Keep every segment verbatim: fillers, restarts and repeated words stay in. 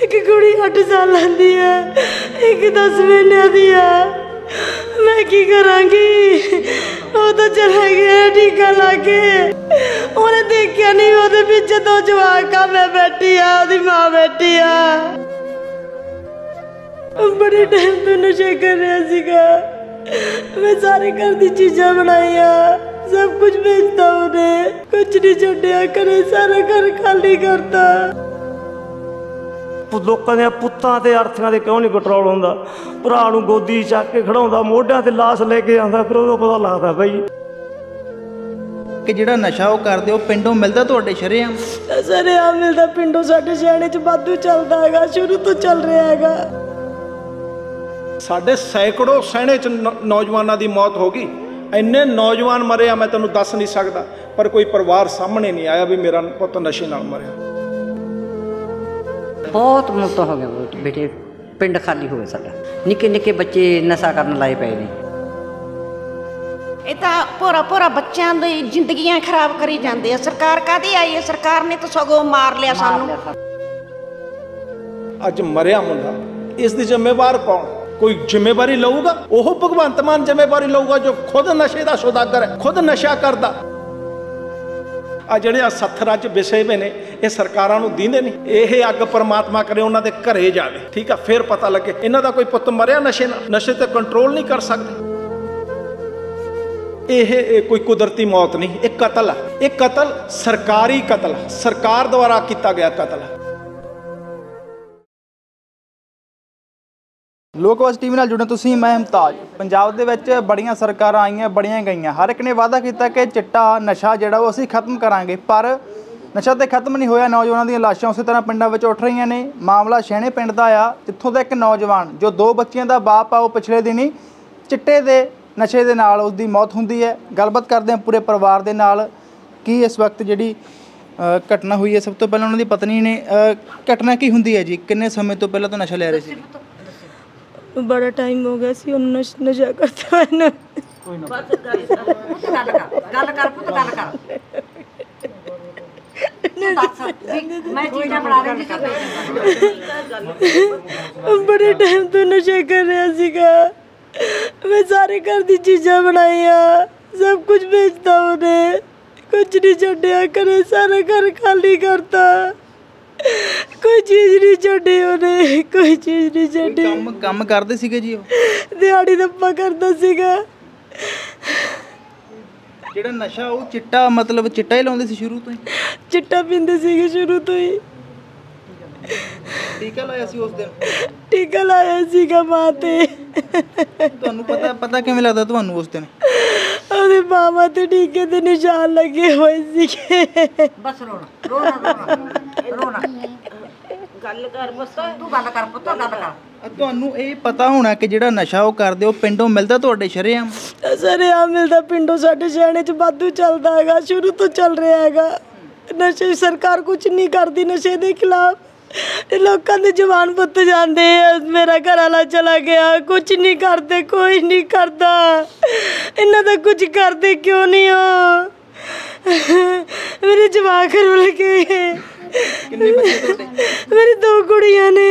एक कुड़ी अठ साल दी है, एक दस महीने दी है। मैं की करांगी? वो तो चला गया टीका ला के, उन्हें देखा नहीं वो पीछे दो जवाक आ, मैं बैठी आ, ओदी मां बैठी आ। बड़े टाइम तो नशे कर रहा सीगा। मैं सारे घर दी चीज़ां बनाईया, सब कुछ बेचता उन्हें, कुछ नहीं छड्डिया, करे सारा घर खाली करता। लोगों के पुत्तां ते अर्थां ते क्यों नहीं कंट्रोल होंदा? भरा नूं गोदी चक के खड़ाउंदा, मोढियां ते लाश लेके आंदा, फिर उदों पता लगदा बई कि जिहड़ा नशा वो करदे हो पिंडों मिलदा तुहाडे शरेआम? शरेआम मिलदा पिंडों, साडे सियाणे च वाधू चलदा हैगा, शुरू तो चल रहा हैगा। साडे सैकड़ों सैणे च नौजवानों की मौत हो गई, इन्ने नौजवान मरे आ मैं तेनों दस नहीं सकता, पर कोई परिवार सामने नहीं आया भी मेरा पुत नशे नाल मरिया। बहुत मौत हो गए बेटे, पिंड खाली हो गए साडा, निक्के निक्के बच्चे नशा करन लाए पे ने। ਇਹ ਤਾਂ ਭੋਰਾ ਭੋਰਾ ਬੱਚਿਆਂ ਦੀ ਜ਼ਿੰਦਗੀਆਂ ਖਰਾਬ ਕਰੀ ਜਾਂਦੇ ਆ। ਸਰਕਾਰ ਕਾਹਦੀ ਆਈ ਹੈ? ਸਰਕਾਰ ਨੇ ਤਾਂ ਸਗੋਂ ਮਾਰ ਲਿਆ ਸਾਨੂੰ। ਅੱਜ ਮਰਿਆ ਮੁੰਡਾ, ਇਸ ਦੀ ਜ਼ਿੰਮੇਵਾਰ ਕੌਣ? ਕੋਈ ਜ਼ਿੰਮੇਵਾਰੀ ਲਊਗਾ? ਉਹ ਭਗਵੰਤ ਮਾਨ ਜ਼ਿੰਮੇਵਾਰੀ ਲਊਗਾ ਜੋ ਖੁਦ ਨਸ਼ੇ ਦਾ ਸੌਦਾਗਰ ਹੈ, ਖੁਦ ਨਸ਼ਾ ਕਰਦਾ। ਆ ਜਿਹੜੇ ਆ ਸੱਥਰਾਂ 'ਚ ਵਿਸੇ ਪਏ ਨੇ, ਇਹ ਸਰਕਾਰਾਂ ਨੂੰ ਦੀਂਦੇ ਨਹੀਂ। ਇਹ ਅੱਗ ਪਰਮਾਤਮਾ ਕਰੇ ਉਹਨਾਂ ਦੇ ਘਰੇ ਜਾਵੇ, ਠੀਕ ਆ, ਫਿਰ ਪਤਾ ਲੱਗੇ ਇਹਨਾਂ ਦਾ ਕੋਈ ਪੁੱਤ ਮਰਿਆ ਨਸ਼ੇ ਨਾਲ। ਨਸ਼ੇ ਤੇ ਕੰਟਰੋਲ ਨਹੀਂ ਕਰ ਸਕਦੇ। ਇਹ ਕੋਈ ਕੁਦਰਤੀ ਮੌਤ ਨਹੀਂ, ਇਹ ਕਤਲ ਆ। ਇਹ ਕਤਲ ਸਰਕਾਰੀ ਕਤਲ, ਸਰਕਾਰ ਦੁਆਰਾ ਕੀਤਾ ਗਿਆ ਕਤਲ ਹੈ। ਲੋਕਵਾਜ ਟੀਵੀ ਨਾਲ ਜੁੜੇ ਤੁਸੀਂ, ਮੈਂ ਮੁਮਤਾਜ। ਪੰਜਾਬ ਦੇ ਵਿੱਚ ਬੜੀਆਂ ਸਰਕਾਰਾਂ ਆਈਆਂ, ਬੜੀਆਂ ਗਈਆਂ, ਹਰ ਇੱਕ ਨੇ ਵਾਅਦਾ ਕੀਤਾ ਕਿ ਚਿੱਟਾ ਨਸ਼ਾ ਜਿਹੜਾ ਉਹ ਅਸੀਂ ਖਤਮ ਕਰਾਂਗੇ, ਪਰ ਨਸ਼ਾ ਤਾਂ ਖਤਮ ਨਹੀਂ ਹੋਇਆ। ਨੌਜਵਾਨਾਂ ਦੀਆਂ ਲਾਸ਼ਾਂ ਉਸੇ ਤਰ੍ਹਾਂ ਪਿੰਡਾਂ ਵਿੱਚ ਉੱਠ ਰਹੀਆਂ ਨੇ। ਮਾਮਲਾ ਸ਼ਹਿਣੇ ਪਿੰਡ ਦਾ ਆ, ਜਿੱਥੋਂ ਦਾ ਇੱਕ ਨੌਜਵਾਨ ਜੋ ਦੋ ਬੱਚਿਆਂ ਦਾ ਬਾਪ ਆ, ਉਹ ਪਿਛਲੇ ਦਿਨੀ ਚਿੱਟੇ ਦੇ ਨਸ਼ੇ ਦੇ ਨਾਲ ਉਸਦੀ ਮੌਤ ਹੁੰਦੀ ਹੈ। ਗੱਲਬਾਤ ਕਰਦੇ ਹਾਂ ਪੂਰੇ ਪਰਿਵਾਰ ਦੇ ਨਾਲ ਕੀ ਇਸ ਵਕਤ ਜਿਹੜੀ ਘਟਨਾ ਹੋਈ ਹੈ। ਸਭ ਤੋਂ ਪਹਿਲਾਂ ਉਹਨਾਂ ਦੀ ਪਤਨੀ ਨੇ, ਘਟਨਾ ਕੀ ਹੁੰਦੀ ਹੈ ਜੀ? ਕਿੰਨੇ ਸਮੇਂ ਤੋਂ ਪਹਿਲਾਂ ਤੋਂ ਨਸ਼ਾ ਲੈ ਰਹੇ ਸੀ? बड़ा टाइम हो गया सी उन्होंने नशा करते हुए। बड़े टाइम तो नशा कर रहा सीगा। मैं सारे घर दी चीज़ां बनाईया, सब कुछ बेचता उन्हें, कुछ नहीं छड्डिया, करे सारा घर खाली करता। कोई चीज़ नहीं छड्डी उन्हें, कोई चीज़ नहीं छड्डी। ਕੰਮ ਕੰਮ ਕਰਦੇ ਸੀਗੇ ਜੀ ਉਹ? ਦਿਹਾੜੀ ਦੱਪਾ ਕਰਦਾ ਸੀਗਾ। ਜਿਹੜਾ ਨਸ਼ਾ ਉਹ ਚਿੱਟਾ, ਮਤਲਬ ਚਿੱਟਾ ਹੀ ਲਾਉਂਦੇ ਸੀ ਸ਼ੁਰੂ ਤੋਂ ਹੀ? ਚਿੱਟਾ ਪੀਂਦੇ ਸੀਗੇ ਸ਼ੁਰੂ ਤੋਂ ਹੀ। ਟੀਕਾ ਲਾਇਆ ਸੀ ਉਸ ਦਿਨ? ਟੀਕਾ ਲਾਇਆ ਸੀਗਾ ਮਾਂ ਤੇ। ਤੁਹਾਨੂੰ ਪਤਾ ਪਤਾ ਕਿਵੇਂ ਲੱਗਦਾ ਤੁਹਾਨੂੰ ਉਸ ਦਿਨ? ਉਹਦੇ ਮਾਮਾ ਤੇ ਟੀਕੇ ਦੇ ਨਿਸ਼ਾਨ ਲੱਗੇ ਹੋਏ ਸੀਗੇ। बस रोना रोना रोना रोना गल कर बस, तू गल कर पुੱਤ, गल कर। ਤੁਹਾਨੂੰ ਇਹ ਪਤਾ ਹੋਣਾ ਕਿ ਜਿਹੜਾ ਨਸ਼ਾ ਉਹ ਕਰਦੇ ਹੋ ਪਿੰਡੋਂ ਮਿਲਦਾ ਤੁਹਾਡੇ ਸ਼ਰੇਆਮ? ਸ਼ਰੇਆਮ ਮਿਲਦਾ ਪਿੰਡੋਂ, ਸਾਡੇ ਸਿਆਣੇ 'ਚ ਵਾਧੂ ਚੱਲਦਾ ਹੈਗਾ, ਸ਼ੁਰੂ ਤੋਂ ਚੱਲ ਰਿਹਾ ਹੈਗਾ। ਨਸ਼ੇ ਸਰਕਾਰ ਕੁਝ ਨਹੀਂ ਕਰਦੀ ਨਸ਼ੇ ਦੇ ਖਿਲਾਫ। ਲੋਕਾਂ ਦੇ ਜਵਾਨ ਪੁੱਤ ਜਾਂਦੇ ਆ, ਮੇਰਾ ਘਰ ਵਾਲਾ ਚਲਾ ਗਿਆ, ਕੁਝ ਨਹੀਂ ਕਰਦੇ, ਕੋਈ ਨਹੀਂ ਕਰਦਾ। ਇਹਨਾਂ ਦਾ ਕੁਝ ਕਰਦੇ ਕਿਉਂ ਨਹੀਂ ਹੋ? ਮੇਰੇ ਜਵਾਕ ਰੁੱਲ ਗਏ। ਕਿੰਨੇ ਬੱਚੇ ਤੁਹਾਡੇ? ਮੇਰੀ ਦੋ ਕੁੜੀਆਂ ਨੇ,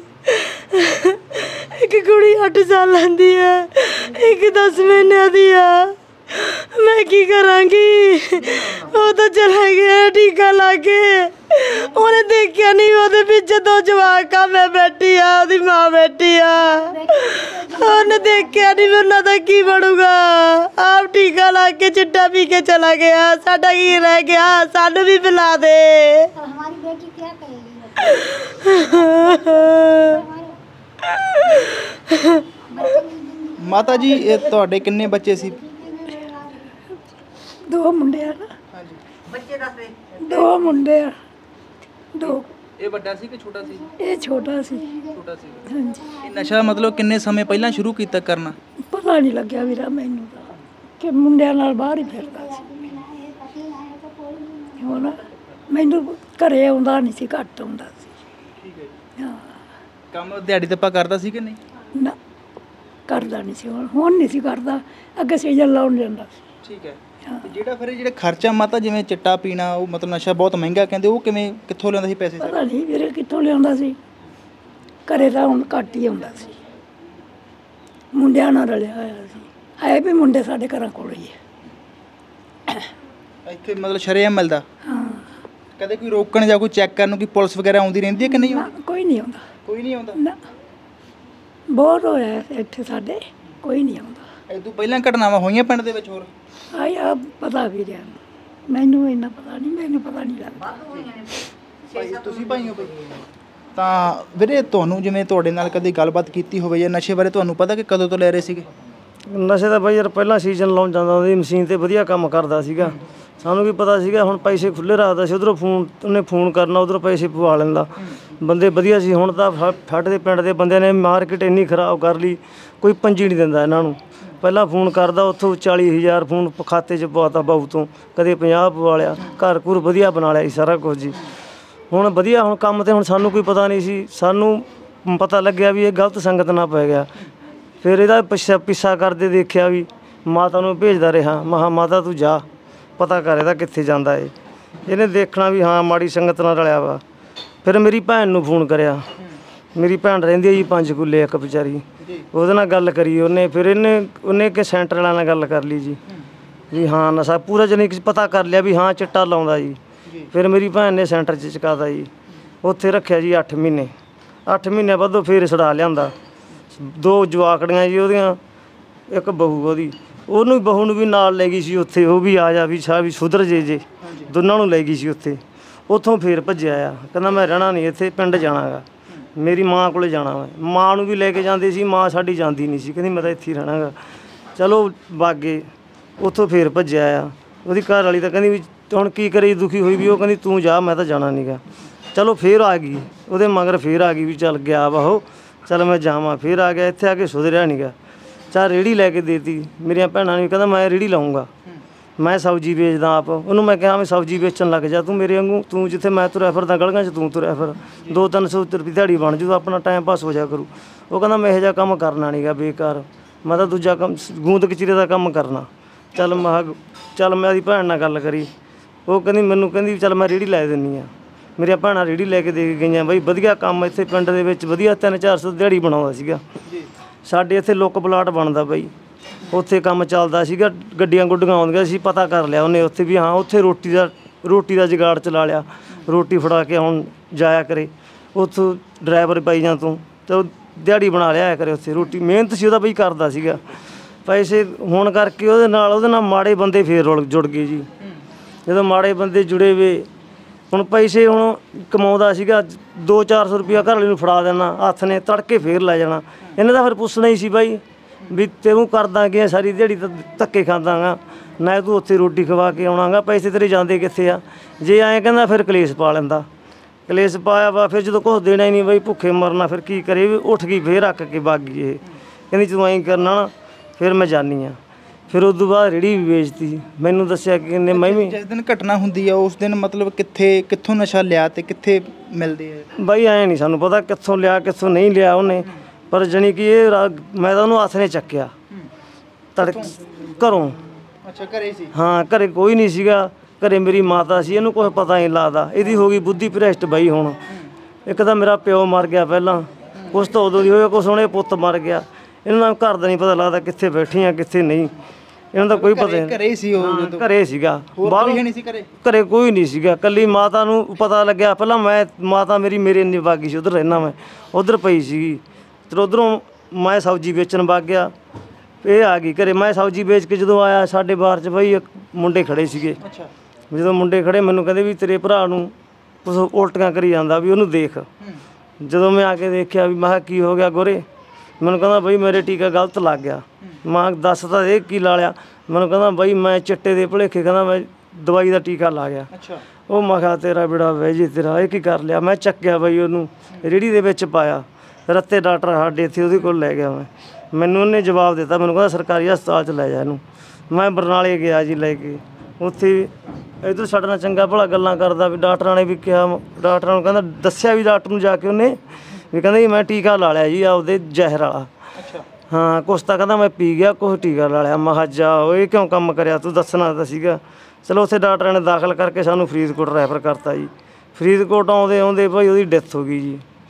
ਇੱਕ ਕੁੜੀ ਅੱਠ ਸਾਲਾਂ ਦੀ ਹੈ, ਇੱਕ ਦਸ ਮਹੀਨਿਆਂ ਦੀ ਆ। मैं की करांगी? वो तो चला गया टीका ला के, उन्हें देखा नहीं वो पीछे दो जवाक आ, मैं बैठी आ, ओदी मां बैठी आ। उन्हें देखा नहीं उन्होंने की बनूगा। आप टीका ला के चिट्टा पी के चला गया, साडा की रह गया? सानू भी पिला दे। हमारी बेटी क्या कहेगी? माता जी ਤੁਹਾਡੇ ਕਿੰਨੇ ਬੱਚੇ ਸੀ? दो मुंडे आ। ਹਾਂਜੀ। ਬੱਚੇ ਦੱਸ? दो मुंडे आ, दो। ਇਹ ਵੱਡਾ ਸੀ ਕਿ ਛੋਟਾ ਸੀ? ये छोटा सी। ਛੋਟਾ ਸੀ। हाँ जी। ਇਹ ਨਸ਼ਾ ਮਤਲਬ ਕਿੰਨੇ ਸਮੇਂ ਪਹਿਲਾਂ ਸ਼ੁਰੂ ਕੀਤਾ ਕਰਨਾ? ਪਤਾ ਨਹੀਂ ਲੱਗਿਆ ਵੀਰਾ ਮੈਨੂੰ ਤਾਂ ਕਿ ਮੁੰਡਿਆਂ ਨਾਲ ਬਾਹਰ ਹੀ ਫਿਰਦਾ ਸੀ। ਹੁਣ ਮੈਨੂੰ ਘਰੇ ਆਉਂਦਾ ਨਹੀਂ ਸੀ, ਘੱਟ ਆਉਂਦਾ ਸੀ। ਠੀਕ ਹੈ ਜੀ। ਹਾਂ। ਕੰਮ ਦਿਹਾੜੀ ਦੱਪਾ ਕਰਦਾ ਸੀ ਕਿ ਨਹੀਂ? ਨਾ ਕਰਦਾ ਨਹੀਂ ਸੀ, ਹੁਣ ਹੁਣ ਨਹੀਂ ਸੀ ਕਰਦਾ, ਅੱਗੇ ਸੀਜ਼ਨ ਲਾਉਣ ਜਾਂਦਾ ਸੀ। ਠੀਕ ਹੈ। ਤੇ ਜਿਹੜਾ ਫਿਰ ਜਿਹੜਾ ਖਰਚਾ ਮਾਤਾ, ਜਿਵੇਂ ਚਿੱਟਾ ਪੀਣਾ, ਉਹ ਮਤਲਬ ਨਸ਼ਾ ਬਹੁਤ ਮਹਿੰਗਾ ਕਹਿੰਦੇ, ਉਹ ਕਿਵੇਂ ਕਿੱਥੋਂ ਲਿਆਉਂਦਾ ਸੀ ਪੈਸੇ? ਪਤਾ ਨਹੀਂ ਵੀਰੇ ਕਿੱਥੋਂ ਲਿਆਉਂਦਾ ਸੀ। ਘਰੇ ਤਾਂ ਹੁਣ ਘੱਟ ਹੀ ਆਉਂਦਾ ਸੀ, ਮੁੰਡਿਆਂ ਨਾਲ ਰਲਿਆ ਹੋਇਆ ਸੀ। ਹੈ ਵੀ ਮੁੰਡੇ ਸਾਡੇ ਘਰਾਂ ਕੋਲ ਹੀ ਹੈ। ਇੱਥੇ ਮਤਲਬ ਸ਼ਰੇਆਮ ਮਿਲਦਾ? ਹਾਂ। ਕਦੇ ਕੋਈ ਰੋਕਣ ਜਾਂ ਕੋਈ ਚੈੱਕ ਕਰਨ ਨੂੰ ਕੋਈ ਪੁਲਿਸ ਵਗੈਰਾ ਆਉਂਦੀ ਰਹਿੰਦੀ ਹੈ ਕਿ ਨਹੀਂ? ਨਾ, ਕੋਈ ਨਹੀਂ ਆਉਂਦਾ। ਕੋਈ ਨਹੀਂ ਆਉਂਦਾ ਨਾ, ਬਹੁਤ ਹੋਇਆ ਇੱਥੇ ਸਾਡੇ, ਕੋਈ ਨਹੀਂ ਆਉਂਦਾ। ਇਹ ਤੋਂ ਪਹਿਲਾਂ ਘਟਨਾਵਾਂ ਹੋਈਆਂ ਪਿੰਡ ਦੇ ਵਿੱਚ ਹੋਰ? ਆਈ ਆ ਪਤਾ ਵੀ ਰਿਹਾ ਮੈਨੂੰ, ਇੰਨਾ ਪਤਾ ਨਹੀਂ, ਮੈਨੂੰ ਪਤਾ ਨਹੀਂ ਲੱਗਦਾ। ਭਾਈ ਤੁਸੀਂ ਭਾਈ ਹੋ? ਤਾਂ ਵੀਰੇ ਤੁਹਾਨੂੰ ਜਿਵੇਂ ਤੁਹਾਡੇ ਨਾਲ ਕਦੇ ਗੱਲਬਾਤ ਕੀਤੀ ਹੋਵੇ ਜਾਂ ਨਸ਼ੇ ਬਾਰੇ ਤੁਹਾਨੂੰ ਪਤਾ ਕਿ ਕਦੋਂ ਤੋਂ ਲੈ ਰਹੇ ਸੀਗੇ? ਨਸ਼ੇ ਦਾ ਬਾਈ ਯਾਰ ਪਹਿਲਾਂ ਸੀਜ਼ਨ ਲਾਉਣ ਜਾਂਦਾ ਉਹਦੀ ਮਸ਼ੀਨ ਤੇ ਵਧੀਆ ਕੰਮ ਕਰਦਾ ਸੀਗਾ, ਸਾਨੂੰ ਵੀ ਪਤਾ ਸੀਗਾ। ਹੁਣ ਪੈਸੇ ਖੁੱਲ੍ਹੇ ਰੱਖਦਾ ਸੀ, ਉਧਰੋਂ ਫੋਨ ਉਹਨੇ ਫੋਨ ਕਰਨਾ, ਉਧਰੋਂ ਪੈਸੇ ਪਵਾ ਲੈਂਦਾ, ਬੰਦੇ ਵਧੀਆ ਸੀ। ਹੁਣ ਤਾਂ ਸਾਡੇ ਦੇ ਪਿੰਡ ਦੇ ਬੰਦਿਆਂ ਨੇ ਮਾਰਕੀਟ ਇੰਨੀ ਖਰਾਬ ਕਰ ਲਈ, ਕੋਈ ਪੰਜੀ ਨਹੀਂ ਦਿੰਦਾ ਇਹਨਾਂ ਨੂੰ। ਪਹਿਲਾਂ ਫੋਨ ਕਰਦਾ, ਉੱਥੋਂ ਚਾਲੀ ਹਜ਼ਾਰ ਫੋਨ ਖਾਤੇ 'ਚ ਪਵਾਤਾ ਬਾਊ ਤੋਂ, ਕਦੇ ਪੰਜਾਹ ਪਵਾ ਲਿਆ, ਘਰ ਘੁਰ ਵਧੀਆ ਬਣਾ ਲਿਆ ਸੀ ਸਾਰਾ ਕੁਝ ਜੀ। ਹੁਣ ਵਧੀਆ ਹੁਣ ਕੰਮ 'ਤੇ ਹੁਣ ਸਾਨੂੰ ਕੋਈ ਪਤਾ ਨਹੀਂ ਸੀ, ਸਾਨੂੰ ਪਤਾ ਲੱਗਿਆ ਵੀ ਇਹ ਗਲਤ ਸੰਗਤ ਨਾਲ ਪੈ ਗਿਆ। ਫਿਰ ਇਹਦਾ ਪਿੱਛਾ ਪਿੱਛਾ ਕਰਦੇ ਦੇਖਿਆ ਵੀ ਮਾਤਾ ਨੂੰ ਭੇਜਦਾ ਰਿਹਾ, ਮਹਾ ਮਾਤਾ ਤੂੰ ਜਾ ਪਤਾ ਕਰ ਇਹਦਾ ਕਿੱਥੇ ਜਾਂਦਾ ਏ। ਇਹਨੇ ਦੇਖਣਾ ਵੀ ਹਾਂ ਮਾੜੀ ਸੰਗਤ ਨਾਲ ਰਲਿਆ ਵਾ। ਫਿਰ ਮੇਰੀ ਭੈਣ ਨੂੰ ਫੋਨ ਕਰਿਆ, ਮੇਰੀ ਭੈਣ ਰਹਿੰਦੀ ਹੈ ਜੀ ਪੰਜ ਕੁੱਲੇ ਇੱਕ ਵਿਚਾਰੀ, ਉਹਦੇ ਨਾਲ ਗੱਲ ਕਰੀ ਉਹਨੇ। ਫਿਰ ਇਹਨੇ ਉਹਨੇ ਕਿ ਸੈਂਟਰ ਵਾਲਿਆਂ ਨਾਲ ਗੱਲ ਕਰ ਲਈ ਜੀ ਵੀ ਹਾਂ ਨਸ਼ਾ ਪੂਰਾ ਜਨੀ ਪਤਾ ਕਰ ਲਿਆ ਵੀ ਹਾਂ ਚਿੱਟਾ ਲਾਉਂਦਾ ਜੀ। ਫਿਰ ਮੇਰੀ ਭੈਣ ਨੇ ਸੈਂਟਰ 'ਚ ਚੁਕਾਤਾ ਜੀ, ਉੱਥੇ ਰੱਖਿਆ ਜੀ ਅੱਠ ਮਹੀਨੇ। ਅੱਠ ਮਹੀਨੇ ਬਾਅਦੋਂ ਫਿਰ ਛੁਡਾ ਲਿਆਂਦਾ। ਦੋ ਜਵਾਕੜੀਆਂ ਜੀ ਉਹਦੀਆਂ, ਇੱਕ ਬਹੂ ਉਹਦੀ, ਉਹਨੂੰ ਬਹੂ ਨੂੰ ਵੀ ਨਾਲ ਲੈ ਗਈ ਸੀ ਉੱਥੇ, ਉਹ ਵੀ ਆ ਜਾ ਵੀ ਛਾ ਵੀ ਸੁਧਰ ਜੇ ਜੇ, ਦੋਨਾਂ ਨੂੰ ਲੈ ਗਈ ਸੀ ਉੱਥੇ। ਉੱਥੋਂ ਫਿਰ ਭੱਜਿਆ ਆ, ਕਹਿੰਦਾ ਮੈਂ ਰਹਿਣਾ ਨਹੀਂ ਇੱਥੇ, ਪਿੰਡ ਜਾਣਾ ਗਾ, ਮੇਰੀ ਮਾਂ ਕੋਲ ਜਾਣਾ ਵਾ। ਮਾਂ ਨੂੰ ਵੀ ਲੈ ਕੇ ਜਾਂਦੇ ਸੀ, ਮਾਂ ਸਾਡੀ ਜਾਂਦੀ ਨਹੀਂ ਸੀ, ਕਹਿੰਦੀ ਮੈਂ ਤਾਂ ਇੱਥੇ ਹੀ ਰਹਿਣਾ ਗਾ। ਚਲੋ ਬਾਗੇ, ਉੱਥੋਂ ਫਿਰ ਭੱਜਿਆ ਆ। ਉਹਦੀ ਘਰ ਵਾਲੀ ਤਾਂ ਕਹਿੰਦੀ ਵੀ ਹੁਣ ਕੀ ਕਰੇ, ਦੁਖੀ ਹੋਈ ਵੀ ਉਹ ਕਹਿੰਦੀ ਤੂੰ ਜਾ, ਮੈਂ ਤਾਂ ਜਾਣਾ ਨਹੀਂ ਗਾ। ਚਲੋ ਫਿਰ ਆ ਗਈ ਉਹਦੇ ਮਗਰ, ਫਿਰ ਆ ਗਈ ਵੀ ਚੱਲ ਗਿਆ ਵਾ ਉਹ, ਚੱਲ ਮੈਂ ਜਾਵਾਂ। ਫਿਰ ਆ ਗਿਆ, ਇੱਥੇ ਆ ਕੇ ਸੁਧਰਿਆ ਨਹੀਂ ਗਾ। ਚਾਹ ਰੇਹੜੀ ਲੈ ਕੇ ਦੇਤੀ ਮੇਰੀਆਂ ਭੈਣਾਂ ਨੇ, ਕਹਿੰਦਾ ਮੈਂ ਰੇਹੜੀ ਲਾਊਂਗਾ, ਮੈਂ ਸਬਜ਼ੀ ਵੇਚਦਾ ਆਪ। ਉਹਨੂੰ ਮੈਂ ਕਿਹਾ ਮੈਂ ਸਬਜ਼ੀ ਵੇਚਣ ਲੱਗ ਜਾ ਤੂੰ ਮੇਰੇ ਵਾਂਗੂ, ਤੂੰ ਜਿੱਥੇ ਮੈਂ ਤੁਰਿਆ ਫਿਰਦਾ ਗਲੀਆਂ 'ਚ ਤੂੰ ਤੁਰਿਆ ਫਿਰ, ਦੋ ਤਿੰਨ ਸੌ ਰੁਪਏ ਦਿਹਾੜੀ ਬਣ ਜੂ, ਆਪਣਾ ਟਾਈਮ ਪਾਸ ਹੋ ਜਾ ਕਰੂ। ਉਹ ਕਹਿੰਦਾ ਮੈਂ ਇਹੋ ਜਿਹਾ ਕੰਮ ਕਰਨਾ ਨਹੀਂ ਗਾ ਬੇਕਾਰ, ਮੈਂ ਤਾਂ ਦੂਜਾ ਕੰਮ ਗੂੰਦ ਕਚੀਰੇ ਦਾ ਕੰਮ ਕਰਨਾ। ਚੱਲ ਮੈਂ ਚੱਲ ਮੈਂ ਉਹਦੀ ਭੈਣ ਨਾਲ ਗੱਲ ਕਰੀ, ਉਹ ਕਹਿੰਦੀ ਮੈਨੂੰ ਕਹਿੰਦੀ ਚੱਲ ਮੈਂ ਰੇਹੜੀ ਲੈ ਦਿੰਦੀ ਹਾਂ। ਮੇਰੀਆਂ ਭੈਣਾਂ ਰੇਹੜੀ ਲੈ ਕੇ ਦੇ ਕੇ ਗਈਆਂ ਬਾਈ, ਵਧੀਆ ਕੰਮ ਇੱਥੇ ਪਿੰਡ ਦੇ ਵਿੱਚ ਵਧੀਆ, ਤਿੰਨ ਚਾਰ ਸੌ ਦਿਹਾੜੀ ਬਣਾਉਂਦਾ ਸੀਗਾ। ਸਾਡੇ ਇੱਥੇ ਲੁੱਕ ਪਲਾਟ ਬਣਦਾ ਬਾਈ, ਉੱਥੇ ਕੰਮ ਚੱਲਦਾ ਸੀਗਾ, ਗੱਡੀਆਂ ਗੁੱਡੀਆਂ ਆਉਂਦੀਆਂ ਸੀ। ਪਤਾ ਕਰ ਲਿਆ ਉਹਨੇ ਉੱਥੇ ਵੀ ਹਾਂ ਉੱਥੇ ਰੋਟੀ ਦਾ ਰੋਟੀ ਦਾ ਜੁਗਾੜ ਚਲਾ ਲਿਆ, ਰੋਟੀ ਫੜਾ ਕੇ ਹੁਣ ਜਾਇਆ ਕਰੇ ਉੱਥੋਂ ਡਰਾਈਵਰ ਪਾਈ ਜਾਂ ਤੂੰ, ਅਤੇ ਉਹ ਦਿਹਾੜੀ ਬਣਾ ਲਿਆ ਕਰੇ ਉੱਥੇ ਰੋਟੀ। ਮਿਹਨਤ ਸੀ ਉਹਦਾ ਬਈ, ਕਰਦਾ ਸੀਗਾ। ਪੈਸੇ ਹੋਣ ਕਰਕੇ ਉਹਦੇ ਨਾਲ ਉਹਦੇ ਨਾਲ ਮਾੜੇ ਬੰਦੇ ਫੇਰ ਰੁਲ ਜੁੜ ਗਏ ਜੀ। ਜਦੋਂ ਮਾੜੇ ਬੰਦੇ ਜੁੜੇ ਵੇ, ਹੁਣ ਪੈਸੇ ਹੁਣ ਕਮਾਉਂਦਾ ਸੀਗਾ, ਦੋ ਚਾਰ ਸੌ ਰੁਪਇਆ ਘਰ ਵਾਲੇ ਨੂੰ ਫੜਾ ਦੇਣਾ ਹੱਥ ਨੇ, ਤੜਕੇ ਫੇਰ ਲੈ ਜਾਣਾ। ਇਹਨਾਂ ਦਾ ਫਿਰ ਪੁੱਛਣਾ ਹੀ ਸੀ ਬਾਈ ਵੀ ਤੈਨੂੰ ਕਰਦਾ ਕਿ ਸਾਰੀ ਦਿਹਾੜੀ ਤਾਂ ਧੱਕੇ ਖਾਂਦਾ ਗਾ, ਨਾ ਤੂੰ ਉੱਥੇ ਰੋਟੀ ਖਵਾ ਕੇ ਆਉਣਾ ਗਾ, ਪੈਸੇ ਤੇਰੇ ਜਾਂਦੇ ਕਿੱਥੇ ਆ। ਜੇ ਐਂ ਕਹਿੰਦਾ ਫਿਰ ਕਲੇਸ਼ ਪਾ ਲੈਂਦਾ, ਕਲੇਸ਼ ਪਾਇਆ ਵਾ। ਫਿਰ ਜਦੋਂ ਕੁਛ ਦੇਣਾ ਹੀ ਨਹੀਂ ਬਾਈ, ਭੁੱਖੇ ਮਰਨਾ, ਫਿਰ ਕੀ ਕਰੇ। ਉੱਠ ਗਈ ਫੇਰ ਰੱਖ ਕੇ ਵਗ ਗਈ ਇਹ, ਕਹਿੰਦੀ ਤੂੰ ਐਂ ਕਰਨਾ ਨਾ, ਫਿਰ ਮੈਂ ਜਾਨੀ ਹਾਂ। ਫਿਰ ਉਸ ਤੋਂ ਬਾਅਦ ਰੇਹੜੀ ਵੀ ਵੇਚਤੀ। ਮੈਨੂੰ ਦੱਸਿਆ ਕਿ ਕਹਿੰਦੇ ਮੈਂ ਵੀ ਜਿਸ ਦਿਨ ਘਟਨਾ ਹੁੰਦੀ ਆ ਉਸ ਦਿਨ ਮਤਲਬ ਕਿੱਥੇ ਕਿੱਥੋਂ ਨਸ਼ਾ ਲਿਆ ਤੇ ਕਿੱਥੇ ਮਿਲਦੇ ਆ ਬਾਈ? ਐਂ ਨਹੀਂ ਸਾਨੂੰ ਪਤਾ ਕਿੱਥੋਂ ਲਿਆ ਕਿੱਥੋਂ ਨਹੀਂ ਲਿਆ ਉਹਨੇ, ਪਰ ਜਾਣੀ ਕਿ ਇਹ ਮੈਂ ਤਾਂ ਉਹਨੂੰ ਹੱਥ ਨੇ ਚੱਕਿਆ ਤੜਕ ਘਰੋਂ। ਅੱਛਾ, ਘਰੇ ਸੀ? ਹਾਂ, ਘਰੇ ਕੋਈ ਨਹੀਂ ਸੀਗਾ, ਘਰੇ ਮੇਰੀ ਮਾਤਾ ਸੀ, ਇਹਨੂੰ ਕੁਛ ਪਤਾ ਨਹੀਂ ਲੱਗਦਾ। ਇਹਦੀ ਹੋ ਗਈ ਬੁੱਧੀ ਭ੍ਰਿਸ਼ਟ ਬਾਈ। ਹੁਣ ਇੱਕ ਤਾਂ ਮੇਰਾ ਪਿਓ ਮਰ ਗਿਆ ਪਹਿਲਾਂ, ਕੁਛ ਤਾਂ ਉਦੋਂ ਦੀ ਹੋਇਆ, ਕੁਛ ਹੁਣ ਇਹ ਪੁੱਤ ਮਰ ਗਿਆ। ਇਹਨਾਂ ਦਾ ਘਰ ਦਾ ਨਹੀਂ ਪਤਾ ਲੱਗਦਾ ਕਿੱਥੇ ਬੈਠੀਆਂ ਕਿੱਥੇ ਨਹੀਂ, ਇਹਨਾਂ ਦਾ ਕੋਈ ਪਤਾ ਨਹੀਂ। ਘਰੇ ਸੀ ਉਹ? ਘਰੇ ਸੀਗਾ, ਬਾਹਰ ਨਹੀਂ ਸੀ ਘਰੇ? ਘਰੇ ਕੋਈ ਨਹੀਂ ਸੀਗਾ, ਕੱਲੀ ਮਾਤਾ ਨੂੰ ਪਤਾ ਲੱਗਿਆ ਪਹਿਲਾਂ। ਮੈਂ ਮਾਤਾ ਮੇਰੀ ਮੇਰੇ ਨਹੀਂ ਵਗ ਗਈ ਸੀ, ਉੱਧਰ ਰਹਿਣਾ ਮੈਂ, ਉੱਧਰ ਪਈ ਸੀਗੀ। ਫਿਰ ਉੱਧਰੋਂ ਮੈਂ ਸਬਜ਼ੀ ਵੇਚਣ ਵਗ ਗਿਆ, ਇਹ ਆ ਗਈ ਘਰੇ। ਮੈਂ ਸਬਜ਼ੀ ਵੇਚ ਕੇ ਜਦੋਂ ਆਇਆ ਸਾਡੇ ਬਾਹਰ 'ਚ ਬਈ ਇੱਕ ਮੁੰਡੇ ਖੜੇ ਸੀਗੇ। ਅੱਛਾ। ਜਦੋਂ ਮੁੰਡੇ ਖੜੇ ਮੈਨੂੰ ਕਹਿੰਦੇ ਵੀ ਤੇਰੇ ਭਰਾ ਨੂੰ ਕੁਛ ਉਲਟੀਆਂ ਕਰੀ ਜਾਂਦਾ, ਵੀ ਉਹਨੂੰ ਦੇਖ। ਜਦੋਂ ਮੈਂ ਆ ਕੇ ਦੇਖਿਆ ਵੀ ਮੈਂ ਕਿਹਾ ਕੀ ਹੋ ਗਿਆ ਗੋਰੇ? ਮੈਨੂੰ ਕਹਿੰਦਾ ਬਈ ਮੇਰੇ ਟੀਕਾ ਗਲਤ ਲੱਗ ਗਿਆ। ਮੈਂ ਦੱਸ ਤਾਂ ਇਹ ਕੀ ਲਾ ਲਿਆ? ਮੈਨੂੰ ਕਹਿੰਦਾ ਬਈ ਮੈਂ ਚਿੱਟੇ ਦੇ ਭੁਲੇਖੇ ਕਹਿੰਦਾ ਮੈਂ ਦਵਾਈ ਦਾ ਟੀਕਾ ਲਾ ਗਿਆ। ਅੱਛਾ। ਉਹ ਮੈਂ ਕਿਹਾ ਤੇਰਾ ਬੇੜਾ ਵਹਿ ਜੇ, ਤੇਰਾ ਇਹ ਕੀ ਕਰ ਲਿਆ? ਮੈਂ ਚੱਕਿਆ ਬਈ ਉਹਨੂੰ ਰੇਹੜੀ ਦੇ ਵਿੱਚ ਪਾਇਆ, ਰੱਤੇ ਡਾਕਟਰ ਸਾਡੇ ਇੱਥੇ ਉਹਦੇ ਕੋਲ ਲੈ ਗਿਆ ਮੈਂ। ਮੈਨੂੰ ਉਹਨੇ ਜਵਾਬ ਦਿੱਤਾ, ਮੈਨੂੰ ਕਹਿੰਦਾ ਸਰਕਾਰੀ ਹਸਪਤਾਲ 'ਚ ਲੈ ਜਾ ਇਹਨੂੰ। ਮੈਂ ਬਰਨਾਲੇ ਗਿਆ ਜੀ ਲੈ ਕੇ, ਉੱਥੇ ਇੱਧਰ ਸਾਡੇ ਨਾਲ ਚੰਗਾ ਭਲਾ ਗੱਲਾਂ ਕਰਦਾ ਵੀ ਡਾਕਟਰਾਂ ਨੇ ਵੀ ਕਿਹਾ, ਡਾਕਟਰਾਂ ਨੂੰ ਕਹਿੰਦਾ ਦੱਸਿਆ ਵੀ ਡਾਕਟਰ ਨੂੰ ਜਾ ਕੇ ਉਹਨੇ ਵੀ ਕਹਿੰਦਾ ਜੀ ਮੈਂ ਟੀਕਾ ਲਾ ਲਿਆ ਜੀ ਆਪਦੇ ਜ਼ਹਿਰ ਵਾਲਾ। ਅੱਛਾ। ਹਾਂ, ਕੁਛ ਤਾਂ ਕਹਿੰਦਾ ਮੈਂ ਪੀ ਗਿਆ, ਕੁਛ ਟੀਕਾ ਲਾ ਲਿਆ। ਮੈਂ ਕਿਹਾ ਜਾ ਉਹ ਇਹ ਕਿਉਂ ਕੰਮ ਕਰਿਆ, ਤੂੰ ਦੱਸਣਾ ਤਾਂ ਸੀਗਾ। ਚਲੋ ਉੱਥੇ ਡਾਕਟਰਾਂ ਨੇ ਦਾਖਲ ਕਰਕੇ ਸਾਨੂੰ ਫਰੀਦਕੋਟ ਰੈਫਰ ਕਰਤਾ ਜੀ। ਫਰੀਦਕੋਟ ਆਉਂਦੇ ਆਉਂਦੇ ਭਾਈ ਉਹਦੀ ਡੈਥ ਹੋ ਗਈ ਜੀ।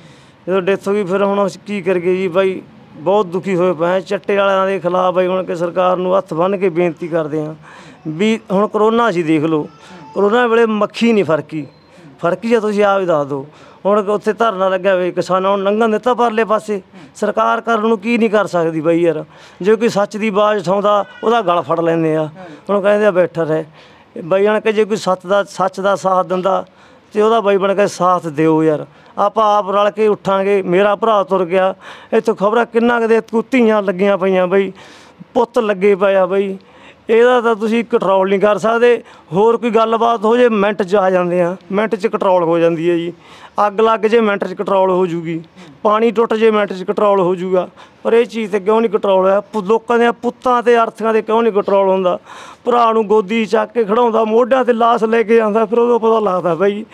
ਜਦੋਂ ਡੈਥ ਹੋ ਗਈ ਫਿਰ ਹੁਣ ਅਸੀਂ ਕੀ ਕਰੀਏ ਜੀ ਬਾਈ, ਬਹੁਤ ਦੁਖੀ ਹੋਏ ਪਏ। ਚਿੱਟੇ ਵਾਲਿਆਂ ਦੇ ਖਿਲਾਫ ਬਾਈ ਹੁਣ ਕਿ ਸਰਕਾਰ ਨੂੰ ਹੱਥ ਬੰਨ੍ਹ ਕੇ ਬੇਨਤੀ ਕਰਦੇ ਹਾਂ ਵੀ ਹੁਣ ਕਰੋਨਾ ਅਸੀਂ ਦੇਖ ਲਓ, ਕਰੋਨਾ ਵੇਲੇ ਮੱਖੀ ਨਹੀਂ ਫਰਕੀ ਫਰਕੀ ਆ, ਤੁਸੀਂ ਆਪ ਹੀ ਦੱਸ ਦਿਓ। ਹੁਣ ਉੱਥੇ ਧਰਨਾ ਲੱਗਿਆ ਹੋਇਆ ਕਿਸਾਨਾਂ ਨੂੰ ਲੰਘਣ ਦਿੱਤਾ ਪਰਲੇ ਪਾਸੇ, ਸਰਕਾਰ ਕਰਨ ਨੂੰ ਕੀ ਨਹੀਂ ਕਰ ਸਕਦੀ ਬਾਈ ਯਾਰ। ਜੇ ਕੋਈ ਸੱਚ ਦੀ ਆਵਾਜ਼ ਉਠਾਉਂਦਾ ਉਹਦਾ ਗਲ ਫੜ ਲੈਂਦੇ ਆ, ਹੁਣ ਕਹਿੰਦੇ ਆ ਬੈਠਾ ਰਹੇ ਬਾਈ ਬਣ ਕੇ। ਜੇ ਕੋਈ ਸੱਚ ਦਾ ਸੱਚ ਦਾ ਸਾਥ ਦਿੰਦਾ ਤੇ ਉਹਦਾ ਬਾਈ ਬਣ ਕੇ ਸਾਥ ਦਿਓ ਯਾਰ। ਆਪਾਂ ਆਪ ਰਲ ਕੇ ਉੱਠਾਂਗੇ। ਮੇਰਾ ਭਰਾ ਤੁਰ ਗਿਆ ਇੱਥੋਂ, ਖਬਰਾਂ ਕਿੰਨਾ ਕਦੇ ਧੀਆਂ ਲੱਗੀਆਂ ਪਈਆਂ ਬਈ, ਪੁੱਤ ਲੱਗੇ ਪਏ ਆ ਬਈ। ਇਹਦਾ ਤਾਂ ਤੁਸੀਂ ਕੰਟਰੋਲ ਨਹੀਂ ਕਰ ਸਕਦੇ। ਹੋਰ ਕੋਈ ਗੱਲਬਾਤ ਹੋ ਜੇ ਮਿੰਟ 'ਚ ਆ ਜਾਂਦੇ ਆ, ਮਿੰਟ 'ਚ ਕੰਟਰੋਲ ਹੋ ਜਾਂਦੀ ਹੈ ਜੀ। ਅੱਗ ਲੱਗ ਜੇ ਮਿੰਟ 'ਚ ਕੰਟਰੋਲ ਹੋ ਜੂਗੀ, ਪਾਣੀ ਟੁੱਟ ਜੇ ਮਿੰਟ 'ਚ ਕੰਟਰੋਲ ਹੋ ਜੂਗਾ। ਪਰ ਇਹ ਚੀਜ਼ 'ਤੇ ਕਿਉਂ ਨਹੀਂ ਕੰਟਰੋਲ ਹੋਇਆ? ਲੋਕਾਂ ਦੇ ਪੁੱਤਾਂ ਤੇ ਅਰਥੀਆਂ 'ਤੇ ਕਿਉਂ ਨਹੀਂ ਕੰਟਰੋਲ ਹੁੰਦਾ? ਭਰਾ ਨੂੰ ਗੋਦੀ ਚੱਕ ਕੇ ਖੜਾਉਂਦਾ, ਮੋਢਿਆਂ 'ਤੇ ਲਾਸ਼ ਲੈ ਕੇ ਜਾਂਦਾ, ਫਿਰ ਉਦੋਂ ਪਤਾ ਲੱਗਦਾ ਬਈ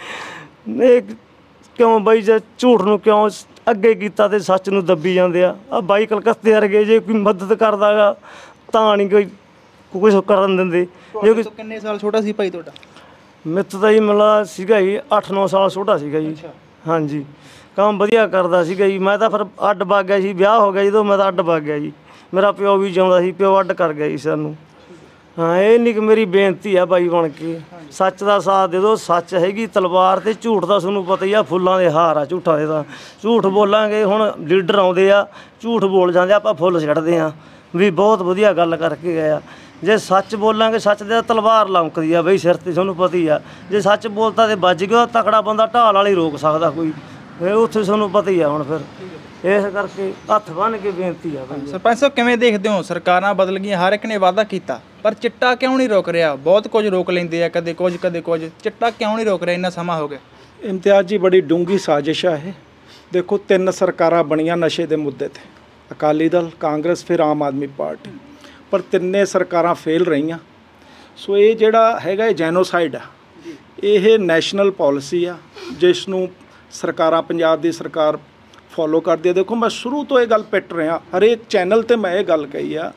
ਇਹ ਕਿਉਂ ਬਈ ਜੇ ਝੂਠ ਨੂੰ ਕਿਉਂ ਅੱਗੇ ਕੀਤਾ ਤੇ ਸੱਚ ਨੂੰ ਦੱਬੀ ਜਾਂਦੇ ਆ। ਆ ਬਾਈ ਕਲਕੱਤੇ ਵਰਗੇ ਜੇ ਕੋਈ ਮਦਦ ਕਰਦਾ ਗਾ ਤਾਂ ਨਹੀਂ ਕੋਈ ਕੁਛ ਕਰਨ ਦਿੰਦੇ। ਜੇ ਕੋਈ ਕਿੰਨੇ ਸਾਲ ਛੋਟਾ ਸੀ ਭਾਈ ਤੁਹਾਡਾ? ਮਿੱਥ ਤਾਂ ਜੀ ਮਿਲਾ ਸੀਗਾ ਜੀ ਅੱਠ ਨੌ ਸਾਲ ਛੋਟਾ ਸੀਗਾ ਜੀ। ਹਾਂਜੀ, ਕੰਮ ਵਧੀਆ ਕਰਦਾ ਸੀਗਾ ਜੀ। ਮੈਂ ਤਾਂ ਫਿਰ ਅੱਡ ਵਗ ਗਿਆ ਸੀ, ਵਿਆਹ ਹੋ ਗਿਆ ਜਦੋਂ ਮੈਂ ਤਾਂ ਅੱਡ ਵਗ ਗਿਆ ਜੀ। ਮੇਰਾ ਪਿਓ ਵੀ ਜਿਉਂਦਾ ਸੀ, ਪਿਓ ਅੱਡ ਕਰ ਗਿਆ ਜੀ ਸਾਨੂੰ। ਹਾਂ, ਇਹ ਨਹੀਂ ਕਿ ਮੇਰੀ ਬੇਨਤੀ ਆ ਬਾਈ ਬਣ ਕੇ, ਸੱਚ ਦਾ ਸਾਥ ਦੇ ਦਿਓ। ਸੱਚ ਹੈਗੀ ਤਲਵਾਰ ਤੇ ਝੂਠ ਦਾ ਤੁਹਾਨੂੰ ਪਤਾ ਹੀ ਆ, ਫੁੱਲਾਂ ਦੇ ਹਾਰ ਆ ਝੂਠਾਂ ਦੇ। ਤਾਂ ਝੂਠ ਬੋਲਾਂਗੇ, ਹੁਣ ਲੀਡਰ ਆਉਂਦੇ ਆ ਝੂਠ ਬੋਲ ਜਾਂਦੇ, ਆਪਾਂ ਫੁੱਲ ਛੱਡਦੇ ਆ ਵੀ ਬਹੁਤ ਵਧੀਆ ਗੱਲ ਕਰਕੇ ਗਏ ਆ। ਜੇ ਸੱਚ ਬੋਲਾਂਗੇ, ਸੱਚ ਦੇ ਤਲਵਾਰ ਲੰਕਦੀ ਆ ਬਈ ਸਿਰ 'ਤੇ, ਤੁਹਾਨੂੰ ਪਤਾ ਹੀ ਆ। ਜੇ ਸੱਚ ਬੋਲਦਾ ਤੇ ਵੱਜ ਗਿਆ, ਤਕੜਾ ਬੰਦਾ ਢਾਲ ਵਾਲੀ ਰੋਕ ਸਕਦਾ ਕੋਈ, ਇਹ ਉੱਥੇ ਤੁਹਾਨੂੰ ਪਤਾ ਹੀ ਆ। ਹੁਣ ਫਿਰ ਇਸ ਕਰਕੇ ਹੱਥ ਬੰਨ੍ਹ ਕੇ ਬੇਨਤੀ ਆ ਬਈ। ਸਰਪੰਚ ਸਾਹਿਬ ਕਿਵੇਂ ਦੇਖਦੇ ਹੋ? ਸਰਕਾਰਾਂ ਬਦਲ ਗਈਆਂ, ਹਰ ਇੱਕ ਨੇ ਵਾਅਦਾ ਕੀਤਾ, ਪਰ ਚਿੱਟਾ ਕਿਉਂ ਨਹੀਂ ਰੁਕ ਰਿਹਾ? ਬਹੁਤ ਕੁਝ ਰੋਕ ਲੈਂਦੇ ਆ, ਕਦੇ ਕੁਝ ਕਦੇ ਕੁਝ। ਚਿੱਟਾ ਕਿਉਂ ਨਹੀਂ ਰੁਕ ਰਿਹਾ? ਇੰਨਾ ਸਮਾਂ ਹੋ ਗਿਆ। ਇਮਤਿਆਜ਼ ਜੀ, ਬੜੀ ਡੂੰਘੀ ਸਾਜ਼ਿਸ਼ ਆ ਇਹ। ਦੇਖੋ, ਤਿੰਨ ਸਰਕਾਰਾਂ ਬਣੀਆਂ ਨਸ਼ੇ ਦੇ ਮੁੱਦੇ 'ਤੇ, ਅਕਾਲੀ ਦਲ, ਕਾਂਗਰਸ, ਫਿਰ ਆਮ ਆਦਮੀ ਪਾਰਟੀ, ਪਰ ਤਿੰਨੇ ਸਰਕਾਰਾਂ ਫੇਲ ਰਹੀਆਂ। ਸੋ ਇਹ ਜਿਹੜਾ ਹੈਗਾ ਇਹ ਜੈਨੋਸਾਈਡ ਆ, ਇਹ ਨੈਸ਼ਨਲ ਪਾਲਿਸੀ ਆ ਜਿਸ ਨੂੰ ਸਰਕਾਰਾਂ, ਪੰਜਾਬ ਦੀ ਸਰਕਾਰ ਫੋਲੋ ਕਰਦੀ ਹੈ। ਦੇਖੋ, ਮੈਂ ਸ਼ੁਰੂ ਤੋਂ ਇਹ ਗੱਲ ਪਿੱਟ ਰਿਹਾ, ਹਰੇਕ ਚੈਨਲ 'ਤੇ ਮੈਂ ਇਹ ਗੱਲ ਕਹੀ ਆ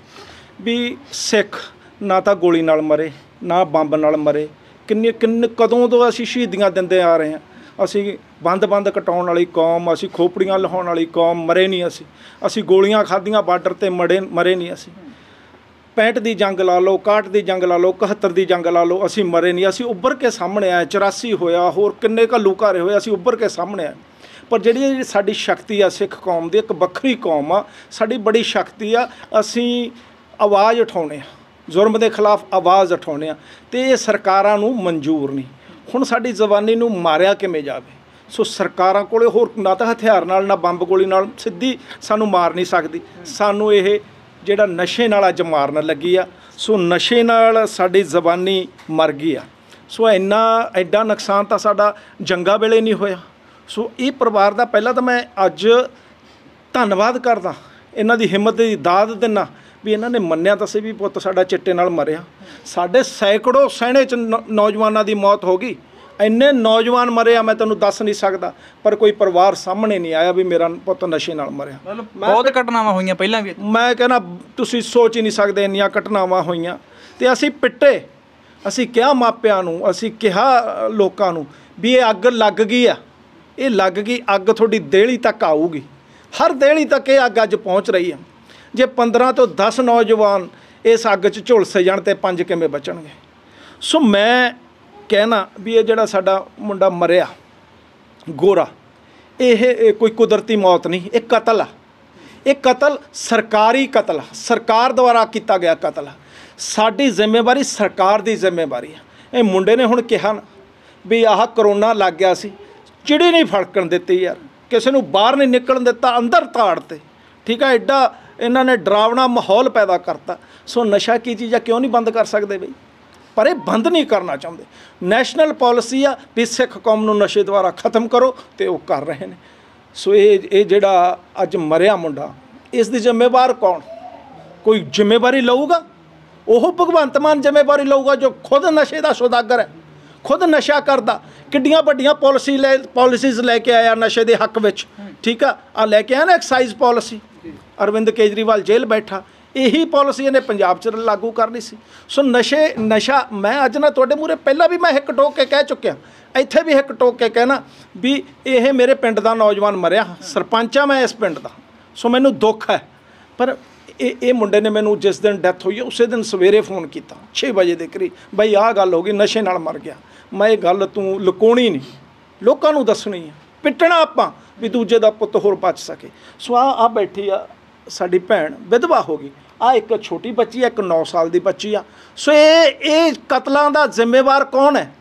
ਵੀ ਸਿੱਖ ਨਾ ਤਾਂ ਗੋਲੀ ਨਾਲ ਮਰੇ, ਨਾ ਬੰਬ ਨਾਲ ਮਰੇ। ਕਿੰਨੇ ਕਿੰਨੇ ਕਦੋਂ ਤੋਂ ਅਸੀਂ ਸ਼ਹੀਦੀਆਂ ਦਿੰਦੇ ਆ ਰਹੇ ਹਾਂ। ਅਸੀਂ ਬੰਦ ਬੰਦ ਕਟਾਉਣ ਵਾਲੀ ਕੌਮ, ਅਸੀਂ ਖੋਪੜੀਆਂ ਲਹਾਉਣ ਵਾਲੀ ਕੌਮ, ਮਰੇ ਨਹੀਂ ਅਸੀਂ। ਅਸੀਂ ਗੋਲੀਆਂ ਖਾਧੀਆਂ ਬਾਰਡਰ 'ਤੇ, ਮੜੇ ਮਰੇ ਨਹੀਂ ਅਸੀਂ। ਪੈਂਹਠ ਦੀ ਜੰਗ ਲਾ ਲਓ, ਇਕਾਹਠ ਦੀ ਜੰਗ ਲਾ ਲਓ, ਇਕਹੱਤਰ ਦੀ ਜੰਗ ਲਾ ਲਓ, ਅਸੀਂ ਮਰੇ ਨਹੀਂ। ਅਸੀਂ ਉੱਭਰ ਕੇ ਸਾਹਮਣੇ ਆਏ। ਚੁਰਾਸੀ ਹੋਇਆ, ਹੋਰ ਕਿੰਨੇ ਘੱਲੂ ਘਾਰੇ ਹੋਏ, ਅਸੀਂ ਉੱਭਰ ਕੇ ਸਾਹਮਣੇ ਆਏ। ਪਰ ਜਿਹੜੀ ਸਾਡੀ ਸ਼ਕਤੀ ਆ ਸਿੱਖ ਕੌਮ ਦੀ, ਇੱਕ ਵੱਖਰੀ ਕੌਮ ਆ ਸਾਡੀ, ਬੜੀ ਸ਼ਕਤੀ ਆ। ਅਸੀਂ ਆਵਾਜ਼ ਉਠਾਉਂਦੇ ਹਾਂ, ਜ਼ੁਲਮ ਦੇ ਖਿਲਾਫ ਆਵਾਜ਼ ਉਠਾਉਂਦੇ ਹਾਂ, ਅਤੇ ਇਹ ਸਰਕਾਰਾਂ ਨੂੰ ਮਨਜ਼ੂਰ ਨਹੀਂ। ਹੁਣ ਸਾਡੀ ਜ਼ਬਾਨੀ ਨੂੰ ਮਾਰਿਆ ਕਿਵੇਂ ਜਾਵੇ? ਸੋ ਸਰਕਾਰਾਂ ਕੋਲ ਹੋਰ ਨਾ ਤਾਂ ਹਥਿਆਰ ਨਾਲ, ਨਾ ਬੰਬ ਗੋਲੀ ਨਾਲ ਸਿੱਧੀ ਸਾਨੂੰ ਮਾਰ ਨਹੀਂ ਸਕਦੀ। ਸਾਨੂੰ ਇਹ ਜਿਹੜਾ ਨਸ਼ੇ ਨਾਲ ਅੱਜ ਮਾਰਨ ਲੱਗੀ ਆ, ਸੋ ਨਸ਼ੇ ਨਾਲ ਸਾਡੀ ਜ਼ਬਾਨੀ ਮਰ ਗਈ ਆ। ਸੋ ਇੰਨਾ ਐਡਾ ਨੁਕਸਾਨ ਤਾਂ ਸਾਡਾ ਜੰਗਾਂ ਵੇਲੇ ਨਹੀਂ ਹੋਇਆ। ਸੋ ਇਹ ਪਰਿਵਾਰ ਦਾ ਪਹਿਲਾਂ ਤਾਂ ਮੈਂ ਅੱਜ ਧੰਨਵਾਦ ਕਰਦਾ, ਇਹਨਾਂ ਦੀ ਹਿੰਮਤ ਦੀ ਦਾਦ ਦਿੰਦਾ ਵੀ ਇਹਨਾਂ ਨੇ ਮੰਨਿਆ ਤਾਂ ਸੀ ਵੀ ਪੁੱਤ ਸਾਡਾ ਚਿੱਟੇ ਨਾਲ ਮਰਿਆ। ਸਾਡੇ ਸੈਂਕੜੋਂ ਸੈਣੇ 'ਚ ਨੌਜਵਾਨਾਂ ਦੀ ਮੌਤ ਹੋ ਗਈ, ਇੰਨੇ ਨੌਜਵਾਨ ਮਰੇ ਆ ਮੈਂ ਤੁਹਾਨੂੰ ਦੱਸ ਨਹੀਂ ਸਕਦਾ, ਪਰ ਕੋਈ ਪਰਿਵਾਰ ਸਾਹਮਣੇ ਨਹੀਂ ਆਇਆ ਵੀ ਮੇਰਾ ਪੁੱਤ ਨਸ਼ੇ ਨਾਲ ਮਰਿਆ। ਬਹੁਤ ਘਟਨਾਵਾਂ ਹੋਈਆਂ ਪਹਿਲਾਂ ਵੀ। ਮੈਂ ਕਹਿੰਦਾ ਤੁਸੀਂ ਸੋਚ ਹੀ ਨਹੀਂ ਸਕਦੇ ਇੰਨੀਆਂ ਘਟਨਾਵਾਂ ਹੋਈਆਂ। ਅਤੇ ਅਸੀਂ ਪਿੱਟੇ, ਅਸੀਂ ਕਿਹਾ ਮਾਪਿਆਂ ਨੂੰ, ਅਸੀਂ ਕਿਹਾ ਲੋਕਾਂ ਨੂੰ ਵੀ ਇਹ ਅੱਗ ਲੱਗ ਗਈ ਆ, ਇਹ ਲੱਗ ਗਈ ਅੱਗ, ਤੁਹਾਡੀ ਦੇਹਲੀ ਤੱਕ ਆਊਗੀ। ਹਰ ਦੇਹਲੀ ਤੱਕ ਇਹ ਅੱਗ ਅੱਜ ਪਹੁੰਚ ਰਹੀ ਆ। ਜੇ ਪੰਦਰਾਂ ਤੋਂ ਦਸ ਨੌਜਵਾਨ ਇਸ ਅੱਗ 'ਚ ਝੁਲਸੇ ਜਾਣ ਤੇ ਪੰਜ ਕਿਵੇਂ ਬਚਣਗੇ? ਸੋ ਮੈਂ ਕਹਿਣਾ ਵੀ ਇਹ ਜਿਹੜਾ ਸਾਡਾ ਮੁੰਡਾ ਮਰਿਆ ਗੋਰਾ, ਇਹ ਕੋਈ ਕੁਦਰਤੀ ਮੌਤ ਨਹੀਂ, ਇਹ ਕਤਲ ਆ। ਇਹ ਕਤਲ ਸਰਕਾਰੀ ਕਤਲ ਆ, ਸਰਕਾਰ ਦੁਆਰਾ ਕੀਤਾ ਗਿਆ ਕਤਲ ਆ। ਸਾਡੀ ਜ਼ਿੰਮੇਵਾਰੀ ਸਰਕਾਰ ਦੀ ਜ਼ਿੰਮੇਵਾਰੀ ਆ। ਇਹ ਮੁੰਡੇ ਨੇ ਹੁਣ ਕਿਹਾ ਨਾ ਵੀ ਆਹ ਕਰੋਨਾ ਲੱਗ ਗਿਆ ਸੀ, ਚਿੜੀ ਨਹੀਂ ਫੜਕਣ ਦਿੱਤੀ ਯਾਰ, ਕਿਸੇ ਨੂੰ ਬਾਹਰ ਨਹੀਂ ਨਿਕਲਣ ਦਿੱਤਾ, ਅੰਦਰ ਤਾੜ ਤੇ, ਠੀਕ ਆ। ਐਡਾ ਇਹਨਾਂ ਨੇ ਡਰਾਵਣਾ ਮਾਹੌਲ ਪੈਦਾ ਕਰਤਾ। ਸੋ ਨਸ਼ਾ ਕੀ ਚੀਜ਼ ਆ, ਕਿਉਂ ਨਹੀਂ ਬੰਦ ਕਰ ਸਕਦੇ ਬਈ? ਪਰ ਇਹ ਬੰਦ ਨਹੀਂ ਕਰਨਾ ਚਾਹੁੰਦੇ। ਨੈਸ਼ਨਲ ਪਾਲਿਸੀ ਆ ਵੀ ਸਿੱਖ ਕੌਮ ਨੂੰ ਨਸ਼ੇ ਦੁਆਰਾ ਖਤਮ ਕਰੋ, ਅਤੇ ਉਹ ਕਰ ਰਹੇ ਨੇ। ਸੋ ਇਹ ਇਹ ਜਿਹੜਾ ਅੱਜ ਮਰਿਆ ਮੁੰਡਾ, ਇਸ ਦੀ ਜ਼ਿੰਮੇਵਾਰ ਕੌਣ? ਕੋਈ ਜ਼ਿੰਮੇਵਾਰੀ ਲਊਗਾ? ਉਹ ਭਗਵੰਤ ਮਾਨ ਜ਼ਿੰਮੇਵਾਰੀ ਲਊਗਾ ਜੋ ਖੁਦ ਨਸ਼ੇ ਦਾ ਸੌਦਾਗਰ ਹੈ, ਖੁਦ ਨਸ਼ਾ ਕਰਦਾ। ਕਿੱਡੀਆਂ ਵੱਡੀਆਂ ਪਾਲਿਸੀ ਲੈ ਪਾਲਿਸੀਜ਼ ਲੈ ਕੇ ਆਇਆ ਨਸ਼ੇ ਦੇ ਹੱਕ ਵਿੱਚ, ਠੀਕ ਆ। ਆ ਲੈ ਕੇ ਆਇਆ ਨਾ ਐਕਸਾਈਜ਼ ਪਾਲਿਸੀ, ਅਰਵਿੰਦ ਕੇਜਰੀਵਾਲ ਜੇਲ੍ਹ ਬੈਠਾ। ਇਹੀ ਪਾਲਿਸੀ ਇਹਨੇ ਪੰਜਾਬ 'ਚ ਲਾਗੂ ਕਰਨੀ ਸੀ। ਸੋ ਨਸ਼ੇ ਨਸ਼ਾ ਮੈਂ ਅੱਜ ਨਾ ਤੁਹਾਡੇ ਮੂਹਰੇ ਪਹਿਲਾਂ ਵੀ ਮੈਂ ਹਿੱਕ ਟੋਕ ਕੇ ਕਹਿ ਚੁੱਕਿਆ, ਇੱਥੇ ਵੀ ਹਿੱਕ ਟੋਕ ਕੇ ਕਹਿਣਾ ਵੀ ਇਹ ਮੇਰੇ ਪਿੰਡ ਦਾ ਨੌਜਵਾਨ ਮਰਿਆ, ਸਰਪੰਚ ਆ ਮੈਂ ਇਸ ਪਿੰਡ ਦਾ, ਸੋ ਮੈਨੂੰ ਦੁੱਖ ਹੈ। ਪਰ ਇਹ ਇਹ ਮੁੰਡੇ ਨੇ ਮੈਨੂੰ ਜਿਸ ਦਿਨ ਡੈਥ ਹੋਈ ਹੈ ਉਸੇ ਦਿਨ ਸਵੇਰੇ ਫੋਨ ਕੀਤਾ ਛੇ ਵਜੇ ਦੇ ਕਰੀਬ, ਬਈ ਆਹ ਗੱਲ ਹੋ ਗਈ, ਨਸ਼ੇ ਨਾਲ ਮਰ ਗਿਆ। ਮੈਂ ਇਹ ਗੱਲ ਤੂੰ ਲੁਕਾਉਣੀ ਨਹੀਂ, ਲੋਕਾਂ ਨੂੰ ਦੱਸਣੀ ਆ, ਪਿੱਟਣਾ ਆਪਾਂ ਵੀ ਦੂਜੇ ਦਾ ਪੁੱਤ ਹੋਰ ਬਚ ਸਕੇ। ਸੋ ਆ ਆ ਬੈਠੀ ਆ ਸਾਡੀ ਭੈਣ, ਵਿਧਵਾ ਹੋ ਗਈ, ਆ ਇੱਕ ਛੋਟੀ ਬੱਚੀ ਆ, ਇੱਕ ਨੌ ਸਾਲ ਦੀ ਬੱਚੀ ਆ। ਸੋ ਇਹ ਇਹ ਕਤਲਾਂ ਦਾ ਜ਼ਿੰਮੇਵਾਰ ਕੌਣ ਹੈ?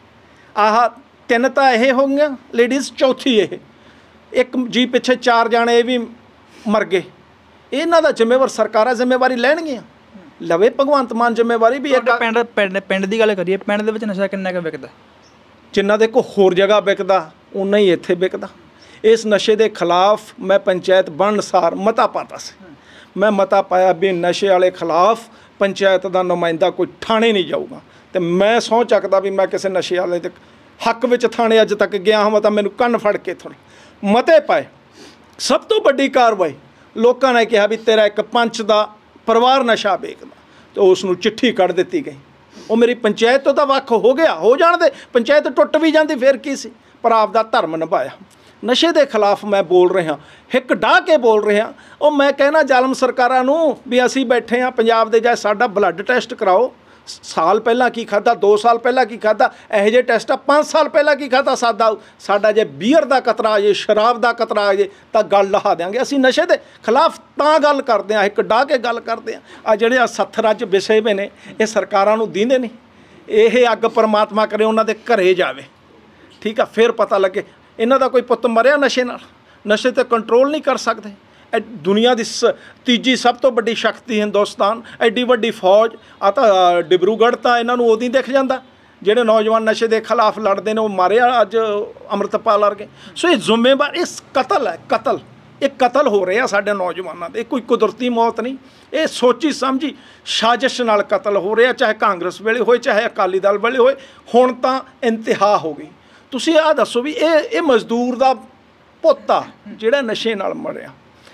ਆਹ ਤਿੰਨ ਤਾਂ ਇਹ ਹੋ ਗਈਆਂ ਲੇਡੀਜ਼, ਚੌਥੀ ਇਹ ਇੱਕ ਜੀ ਪਿੱਛੇ ਚਾਰ ਜਾਣੇ ਇਹ ਵੀ ਮਰ ਗਏ। ਇਹਨਾਂ ਦਾ ਜ਼ਿੰਮੇਵਾਰ ਸਰਕਾਰਾਂ ਜ਼ਿੰਮੇਵਾਰੀ ਲੈਣਗੀਆਂ, ਲਵੇ ਭਗਵੰਤ ਮਾਨ ਜ਼ਿੰਮੇਵਾਰੀ ਵੀ। ਇੱਕ ਪਿੰਡ ਪਿੰਡ ਪਿੰਡ ਦੀ ਗੱਲ ਕਰੀਏ, ਪਿੰਡ ਦੇ ਵਿੱਚ ਨਸ਼ਾ ਕਿੰਨਾ ਕੁ ਵਿਕਦਾ? ਜਿੰਨਾ ਦੇ ਕੋ ਹੋਰ ਜਗ੍ਹਾ ਵਿਕਦਾ ਉਨਾ ਹੀ ਇੱਥੇ ਵਿਕਦਾ। ਇਸ ਨਸ਼ੇ ਦੇ ਖਿਲਾਫ ਮੈਂ ਪੰਚਾਇਤ ਬਣਨ ਸਾਰ ਮਤਾ ਪਾਤਾ ਸੀ। ਮੈਂ ਮਤਾ ਪਾਇਆ ਵੀ ਨਸ਼ੇ ਵਾਲੇ ਖਿਲਾਫ ਪੰਚਾਇਤ ਦਾ ਨੁਮਾਇੰਦਾ ਕੋਈ ਥਾਣੇ ਨਹੀਂ ਜਾਊਗਾ, ਤੇ ਮੈਂ ਸਹੁੰ ਚੱਕਦਾ ਵੀ ਮੈਂ ਕਿਸੇ ਨਸ਼ੇ ਵਾਲੇ ਦੇ ਹੱਕ ਵਿੱਚ ਥਾਣੇ ਅੱਜ ਤੱਕ ਗਿਆ ਹਾਂ ਤਾਂ ਮੈਨੂੰ ਕੰਨ ਫੜ ਕੇ ਥੋੜ੍ਹਾ ਮਤੇ ਪਾਏ। ਸਭ ਤੋਂ ਵੱਡੀ ਕਾਰਵਾਈ ਲੋਕਾਂ ਨੇ ਕਿਹਾ ਵੀ ਤੇਰਾ ਇੱਕ ਪੰਚ ਦਾ ਪਰਿਵਾਰ ਨਸ਼ਾ ਵੇਚਦਾ, ਤੇ ਉਸ ਨੂੰ ਚਿੱਠੀ ਕੱਢ ਦਿੱਤੀ ਗਈ। ਉਹ ਮੇਰੀ ਪੰਚਾਇਤ ਤੋਂ ਤਾਂ ਵੱਖ ਹੋ ਗਿਆ, ਹੋ ਜਾਣ ਦੇ, ਪੰਚਾਇਤ ਟੁੱਟ ਵੀ ਜਾਂਦੀ ਫਿਰ ਕੀ ਸੀ, ਪਰ ਆਪ ਦਾ ਧਰਮ ਨਿਭਾਇਆ। ਨਸ਼ੇ ਦੇ ਖਿਲਾਫ ਮੈਂ ਬੋਲ ਰਿਹਾ, ਹਿੱਕ ਡਾਹ ਕੇ ਬੋਲ ਰਿਹਾ। ਉਹ ਮੈਂ ਕਹਿਣਾ ਜ਼ਾਲਮ ਸਰਕਾਰਾਂ ਨੂੰ ਵੀ ਅਸੀਂ ਬੈਠੇ ਹਾਂ ਪੰਜਾਬ ਦੇ, ਜਾਂ ਸਾਡਾ ਬਲੱਡ ਟੈਸਟ ਕਰਾਓ, ਸਾਲ ਪਹਿਲਾਂ ਕੀ ਖਾਧਾ, ਦੋ ਸਾਲ ਪਹਿਲਾਂ ਕੀ ਖਾਧਾ, ਇਹੋ ਜਿਹੇ ਟੈਸਟ ਆ ਪੰਜ ਸਾਲ ਪਹਿਲਾਂ ਕੀ ਖਾਧਾ ਸਾਡਾ ਸਾਡਾ ਜੇ ਬੀਅਰ ਦਾ ਕਤਰਾ ਆ ਜੇ, ਸ਼ਰਾਬ ਦਾ ਕਤਰਾ ਆ ਜੇ ਤਾਂ ਗੱਲ ਲਹਾ ਦਿਆਂਗੇ। ਅਸੀਂ ਨਸ਼ੇ ਦੇ ਖਿਲਾਫ ਤਾਂ ਗੱਲ ਕਰਦੇ ਹਾਂ, ਇੱਕ ਡਾਹ ਕੇ ਗੱਲ ਕਰਦੇ ਹਾਂ। ਆ ਜਿਹੜੇ ਆ ਸੱਥਰਾਂ 'ਚ ਵਿਸੇ ਵੇ ਨੇ, ਇਹ ਸਰਕਾਰਾਂ ਨੂੰ ਦੀਂਦੇ ਨਹੀਂ। ਇਹ ਅੱਗ ਪਰਮਾਤਮਾ ਕਰੇ ਉਹਨਾਂ ਦੇ ਘਰੇ ਜਾਵੇ, ਠੀਕ ਆ, ਫਿਰ ਪਤਾ ਲੱਗੇ। ਇਹਨਾਂ ਦਾ ਕੋਈ ਪੁੱਤ ਮਰਿਆ ਨਸ਼ੇ ਨਾਲ? ਨਸ਼ੇ 'ਤੇ ਕੰਟਰੋਲ ਨਹੀਂ ਕਰ ਸਕਦੇ। ਦੁਨੀਆ ਦੀ ਸ ਤੀਜੀ ਸਭ ਤੋਂ ਵੱਡੀ ਸ਼ਕਤੀ ਹਿੰਦੁਸਤਾਨ, ਐਡੀ ਵੱਡੀ ਫੌਜ, ਆ ਤਾਂ ਡਿਬਰੂਗੜ੍ਹ ਤਾਂ ਇਹਨਾਂ ਨੂੰ ਉਦੋਂ ਹੀ ਦਿਖ ਜਾਂਦਾ ਜਿਹੜੇ ਨੌਜਵਾਨ ਨਸ਼ੇ ਦੇ ਖਿਲਾਫ ਲੜਦੇ ਨੇ, ਉਹ ਮਾਰਿਆ ਅੱਜ ਅੰਮ੍ਰਿਤਪਾਲ ਵਰਗੇ। ਸੋ ਇਹ ਜ਼ਿੰਮੇਵਾਰ, ਇਸ ਕਤਲ ਹੈ, ਕਤਲ, ਇਹ ਕਤਲ ਹੋ ਰਿਹਾ ਸਾਡੇ ਨੌਜਵਾਨਾਂ ਦੇ। ਇਹ ਕੋਈ ਕੁਦਰਤੀ ਮੌਤ ਨਹੀਂ, ਇਹ ਸੋਚੀ ਸਮਝੀ ਸਾਜ਼ਿਸ਼ ਨਾਲ ਕਤਲ ਹੋ ਰਿਹਾ, ਚਾਹੇ ਕਾਂਗਰਸ ਵੇਲੇ ਹੋਏ, ਚਾਹੇ ਅਕਾਲੀ ਦਲ ਵੇਲੇ ਹੋਏ। ਹੁਣ ਤਾਂ ਇੰਤਹਾ ਹੋ ਗਈ। ਤੁਸੀਂ ਆਹ ਦੱਸੋ ਵੀ ਇਹ ਇਹ ਮਜ਼ਦੂਰ ਦਾ ਪੁੱਤ ਆ ਜਿਹੜਾ ਨਸ਼ੇ ਨਾਲ ਮਰਿਆ।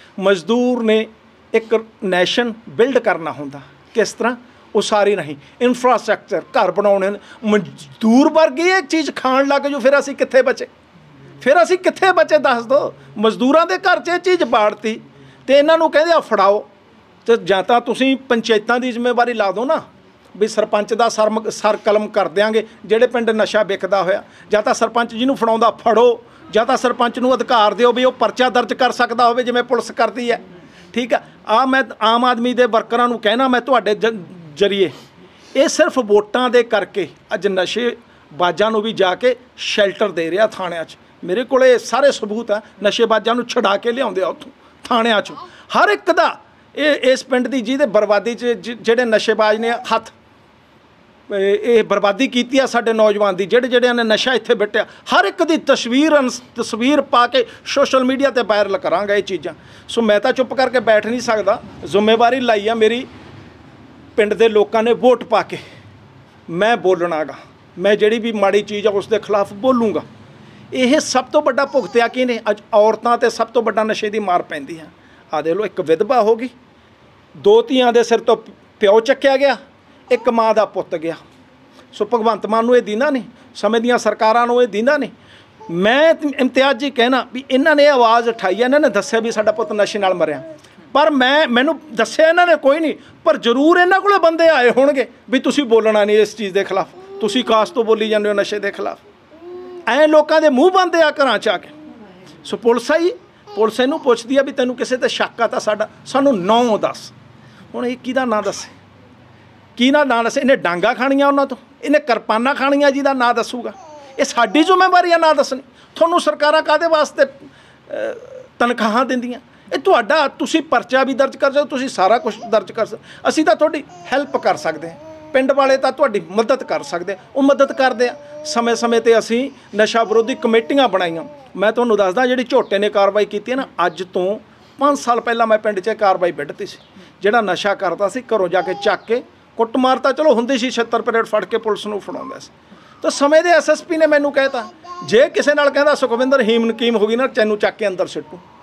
ਮਜ਼ਦੂਰ ਨੇ ਇੱਕ ਨੈਸ਼ਨ ਬਿਲਡ ਕਰਨਾ ਹੁੰਦਾ, ਕਿਸ ਤਰ੍ਹਾਂ? ਉਸਾਰੀ ਨਹੀਂ, ਇਨਫਰਾਸਟਰਕਚਰ, ਘਰ ਬਣਾਉਣੇ। ਮਜ਼ਦੂਰ ਵਰਗੀ ਇਹ ਚੀਜ਼ ਖਾਣ ਲੱਗ ਜੋ, ਫਿਰ ਅਸੀਂ ਕਿੱਥੇ ਬਚੇ? ਫਿਰ ਅਸੀਂ ਕਿੱਥੇ ਬਚੇ ਦੱਸ ਦਿਓ। ਮਜ਼ਦੂਰਾਂ ਦੇ ਘਰ 'ਚ ਇਹ ਚੀਜ਼ ਬਾੜਤੀ, ਅਤੇ ਇਹਨਾਂ ਨੂੰ ਕਹਿੰਦੇ ਆ ਫੜਾਓ। ਅਤੇ ਜਾਂ ਤਾਂ ਤੁਸੀਂ ਪੰਚਾਇਤਾਂ ਦੀ ਜ਼ਿੰਮੇਵਾਰੀ ਲਾ ਦਿਓ ਨਾ, ਵੀ ਸਰਪੰਚ ਦਾ ਸਰ ਸਰ ਕਲਮ ਕਰ ਦਿਆਂਗੇ ਜਿਹੜੇ ਪਿੰਡ ਨਸ਼ਾ ਵਿਕਦਾ ਹੋਇਆ, ਜਾਂ ਤਾਂ ਸਰਪੰਚ ਜਿਹਨੂੰ ਫੜਾਉਂਦਾ ਫੜੋ, ਜਾਂ ਤਾਂ ਸਰਪੰਚ ਨੂੰ ਅਧਿਕਾਰ ਦਿਓ ਵੀ ਉਹ ਪਰਚਾ ਦਰਜ ਕਰ ਸਕਦਾ ਹੋਵੇ ਜਿਵੇਂ ਪੁਲਿਸ ਕਰਦੀ ਹੈ, ਠੀਕ ਆ। ਆ ਮੈਂ ਆਮ ਆਦਮੀ ਦੇ ਵਰਕਰਾਂ ਨੂੰ ਕਹਿਣਾ, ਮੈਂ ਤੁਹਾਡੇ ਜ ਜ਼ਰੀਏ, ਇਹ ਸਿਰਫ ਵੋਟਾਂ ਦੇ ਕਰਕੇ ਅੱਜ ਨਸ਼ੇ ਬਾਜ਼ਾਂ ਨੂੰ ਵੀ ਜਾ ਕੇ ਸ਼ੈਲਟਰ ਦੇ ਰਿਹਾ ਥਾਣਿਆਂ 'ਚ। ਮੇਰੇ ਕੋਲ ਇਹ ਸਾਰੇ ਸਬੂਤ ਆ, ਨਸ਼ੇਬਾਜ਼ਾਂ ਨੂੰ ਛੁਡਾ ਕੇ ਲਿਆਉਂਦੇ ਆ ਉੱਥੋਂ ਥਾਣਿਆਂ 'ਚੋਂ, ਹਰ ਇੱਕ ਦਾ। ਇਹ ਇਸ ਪਿੰਡ ਦੀ ਜਿਹਦੇ ਬਰਬਾਦੀ 'ਚ ਜਿਹੜੇ ਨਸ਼ੇਬਾਜ਼ ਨੇ ਹੱਥ, ਇਹ ਬਰਬਾਦੀ ਕੀਤੀ ਆ ਸਾਡੇ ਨੌਜਵਾਨ ਦੀ, ਜਿਹੜੇ ਜਿਹੜਿਆਂ ਨੇ ਨਸ਼ਾ ਇੱਥੇ ਬਿੱਟਿਆ, ਹਰ ਇੱਕ ਦੀ ਤਸਵੀਰ ਤਸਵੀਰ ਪਾ ਕੇ ਸੋਸ਼ਲ ਮੀਡੀਆ 'ਤੇ ਵਾਇਰਲ ਕਰਾਂਗਾ ਇਹ ਚੀਜ਼ਾਂ। ਸੋ ਮੈਂ ਤਾਂ ਚੁੱਪ ਕਰਕੇ ਬੈਠ ਨਹੀਂ ਸਕਦਾ, ਜ਼ਿੰਮੇਵਾਰੀ ਲਾਈ ਆ ਮੇਰੀ। ਪਿੰਡ ਦੇ ਲੋਕਾਂ ਨੇ ਵੋਟ ਪਾ ਕੇ ਮੈਂ ਬੋਲਣਾ ਗਾ, ਮੈਂ ਜਿਹੜੀ ਵੀ ਮਾੜੀ ਚੀਜ਼ ਆ ਉਸ ਦੇ ਖਿਲਾਫ ਬੋਲੂੰਗਾ। ਇਹ ਸਭ ਤੋਂ ਵੱਡਾ ਭੁਗਤਿਆ ਕੀ ਨੇ? ਅੱਜ ਔਰਤਾਂ 'ਤੇ ਸਭ ਤੋਂ ਵੱਡਾ ਨਸ਼ੇ ਦੀ ਮਾਰ ਪੈਂਦੀ ਹੈ। ਆ ਦੇਖ ਲਓ, ਇੱਕ ਵਿਧਵਾ ਹੋ ਗਈ, ਦੋ ਧੀਆਂ ਦੇ ਸਿਰ ਤੋਂ ਪਿਓ ਚੱਕਿਆ ਗਿਆ, ਇੱਕ ਮਾਂ ਦਾ ਪੁੱਤ ਗਿਆ। ਸੋ ਭਗਵੰਤ ਮਾਨ ਨੂੰ ਇਹ ਦੀਂਦਾ ਨਹੀਂ, ਸਮੇਂ ਦੀਆਂ ਸਰਕਾਰਾਂ ਨੂੰ ਇਹ ਦੀਂਦਾ ਨਹੀਂ। ਮੈਂ ਇਮਤਿਆਜ਼ ਜੀ ਕਹਿਣਾ ਵੀ ਇਹਨਾਂ ਨੇ ਆਵਾਜ਼ ਉਠਾਈ ਹੈ, ਇਹਨਾਂ ਨੇ ਦੱਸਿਆ ਵੀ ਸਾਡਾ ਪੁੱਤ ਨਸ਼ੇ ਨਾਲ ਮਰਿਆ, ਪਰ ਮੈਂ ਮੈਨੂੰ ਦੱਸਿਆ ਇਹਨਾਂ ਨੇ ਕੋਈ ਨਹੀਂ, ਪਰ ਜ਼ਰੂਰ ਇਹਨਾਂ ਕੋਲੇ ਬੰਦੇ ਆਏ ਹੋਣਗੇ ਵੀ ਤੁਸੀਂ ਬੋਲਣਾ ਨਹੀਂ ਇਸ ਚੀਜ਼ ਦੇ ਖਿਲਾਫ, ਤੁਸੀਂ ਕਾਸ ਤੋਂ ਬੋਲੀ ਜਾਂਦੇ ਹੋ ਨਸ਼ੇ ਦੇ ਖਿਲਾਫ। ਐਂ ਲੋਕਾਂ ਦੇ ਮੂੰਹ ਬੰਦੇ ਆ ਘਰਾਂ 'ਚ ਆ ਕੇ। ਸੋ ਪੁਲਿਸ ਆਈ, ਪੁਲਿਸ ਇਹਨੂੰ ਪੁੱਛਦੀ ਆ ਵੀ ਤੈਨੂੰ ਕਿਸੇ 'ਤੇ ਸ਼ੱਕ ਆ ਤਾਂ ਸਾਡਾ ਸਾਨੂੰ ਨਾਂ ਦੱਸ। ਹੁਣ ਇਹ ਕਿਹਦਾ ਨਾਂ ਦੱਸੇ, ਕੀ ਨਾ ਨਾਂ ਦੱਸੇ? ਇਹਨੇ ਡਾਂਗਾ ਖਾਣੀਆਂ ਉਹਨਾਂ ਤੋਂ, ਇਹਨੇ ਕਿਰਪਾਨਾਂ ਖਾਣੀਆਂ, ਜਿਹਦਾ ਨਾਂ ਦੱਸੂਗਾ। ਇਹ ਸਾਡੀ ਜ਼ਿੰਮੇਵਾਰੀ ਆ ਨਾਂ ਦੱਸਣੀ। ਤੁਹਾਨੂੰ ਸਰਕਾਰਾਂ ਕਾਹਦੇ ਵਾਸਤੇ ਤਨਖਾਹਾਂ ਦਿੰਦੀਆਂ? ਇਹ ਤੁਹਾਡਾ, ਤੁਸੀਂ ਪਰਚਾ ਵੀ ਦਰਜ ਕਰ ਸਕਦੇ, ਤੁਸੀਂ ਸਾਰਾ ਕੁਝ ਦਰਜ ਕਰ ਸਕਦੇ। ਅਸੀਂ ਤਾਂ ਤੁਹਾਡੀ ਹੈਲਪ ਕਰ ਸਕਦੇ ਹਾਂ, ਪਿੰਡ ਵਾਲੇ ਤਾਂ ਤੁਹਾਡੀ ਮਦਦ ਕਰ ਸਕਦੇ, ਉਹ ਮਦਦ ਕਰਦੇ ਆ। ਸਮੇਂ ਸਮੇਂ 'ਤੇ ਅਸੀਂ ਨਸ਼ਾ ਵਿਰੋਧੀ ਕਮੇਟੀਆਂ ਬਣਾਈਆਂ। ਮੈਂ ਤੁਹਾਨੂੰ ਦੱਸਦਾ, ਜਿਹੜੀ ਝੋਟੇ ਨੇ ਕਾਰਵਾਈ ਕੀਤੀ ਹੈ ਨਾ, ਅੱਜ ਤੋਂ ਪੰਜ ਸਾਲ ਪਹਿਲਾਂ ਮੈਂ ਪਿੰਡ 'ਚ ਕਾਰਵਾਈ ਵਿੱਢਤੀ ਸੀ। ਜਿਹੜਾ ਨਸ਼ਾ ਕਰਦਾ ਸੀ ਘਰੋਂ ਜਾ ਕੇ ਚੱਕ ਕੇ ਕੁੱਟ ਮਾਰ ਤਾਂ ਚਲੋ ਹੁੰਦੀ ਸੀ, ਛਿੱਤਰ ਪਰੇਡ ਫੜ ਕੇ ਪੁਲਿਸ ਨੂੰ ਫੜਾਉਂਦਾ ਸੀ। ਤਾਂ ਸਮੇਂ ਦੇ ਐਸ ਐਸ ਪੀ ਨੇ ਮੈਨੂੰ ਕਹਿਤਾ, ਜੇ ਕਿਸੇ ਨਾਲ ਕਹਿੰਦਾ ਸੁਖਵਿੰਦਰ ਹੀਮ ਨਕੀਮ ਹੋ ਗਈ ਨਾ, ਤੈਨੂੰ ਚੱਕ ਕੇ ਅੰਦਰ ਸਿੱਟੂ।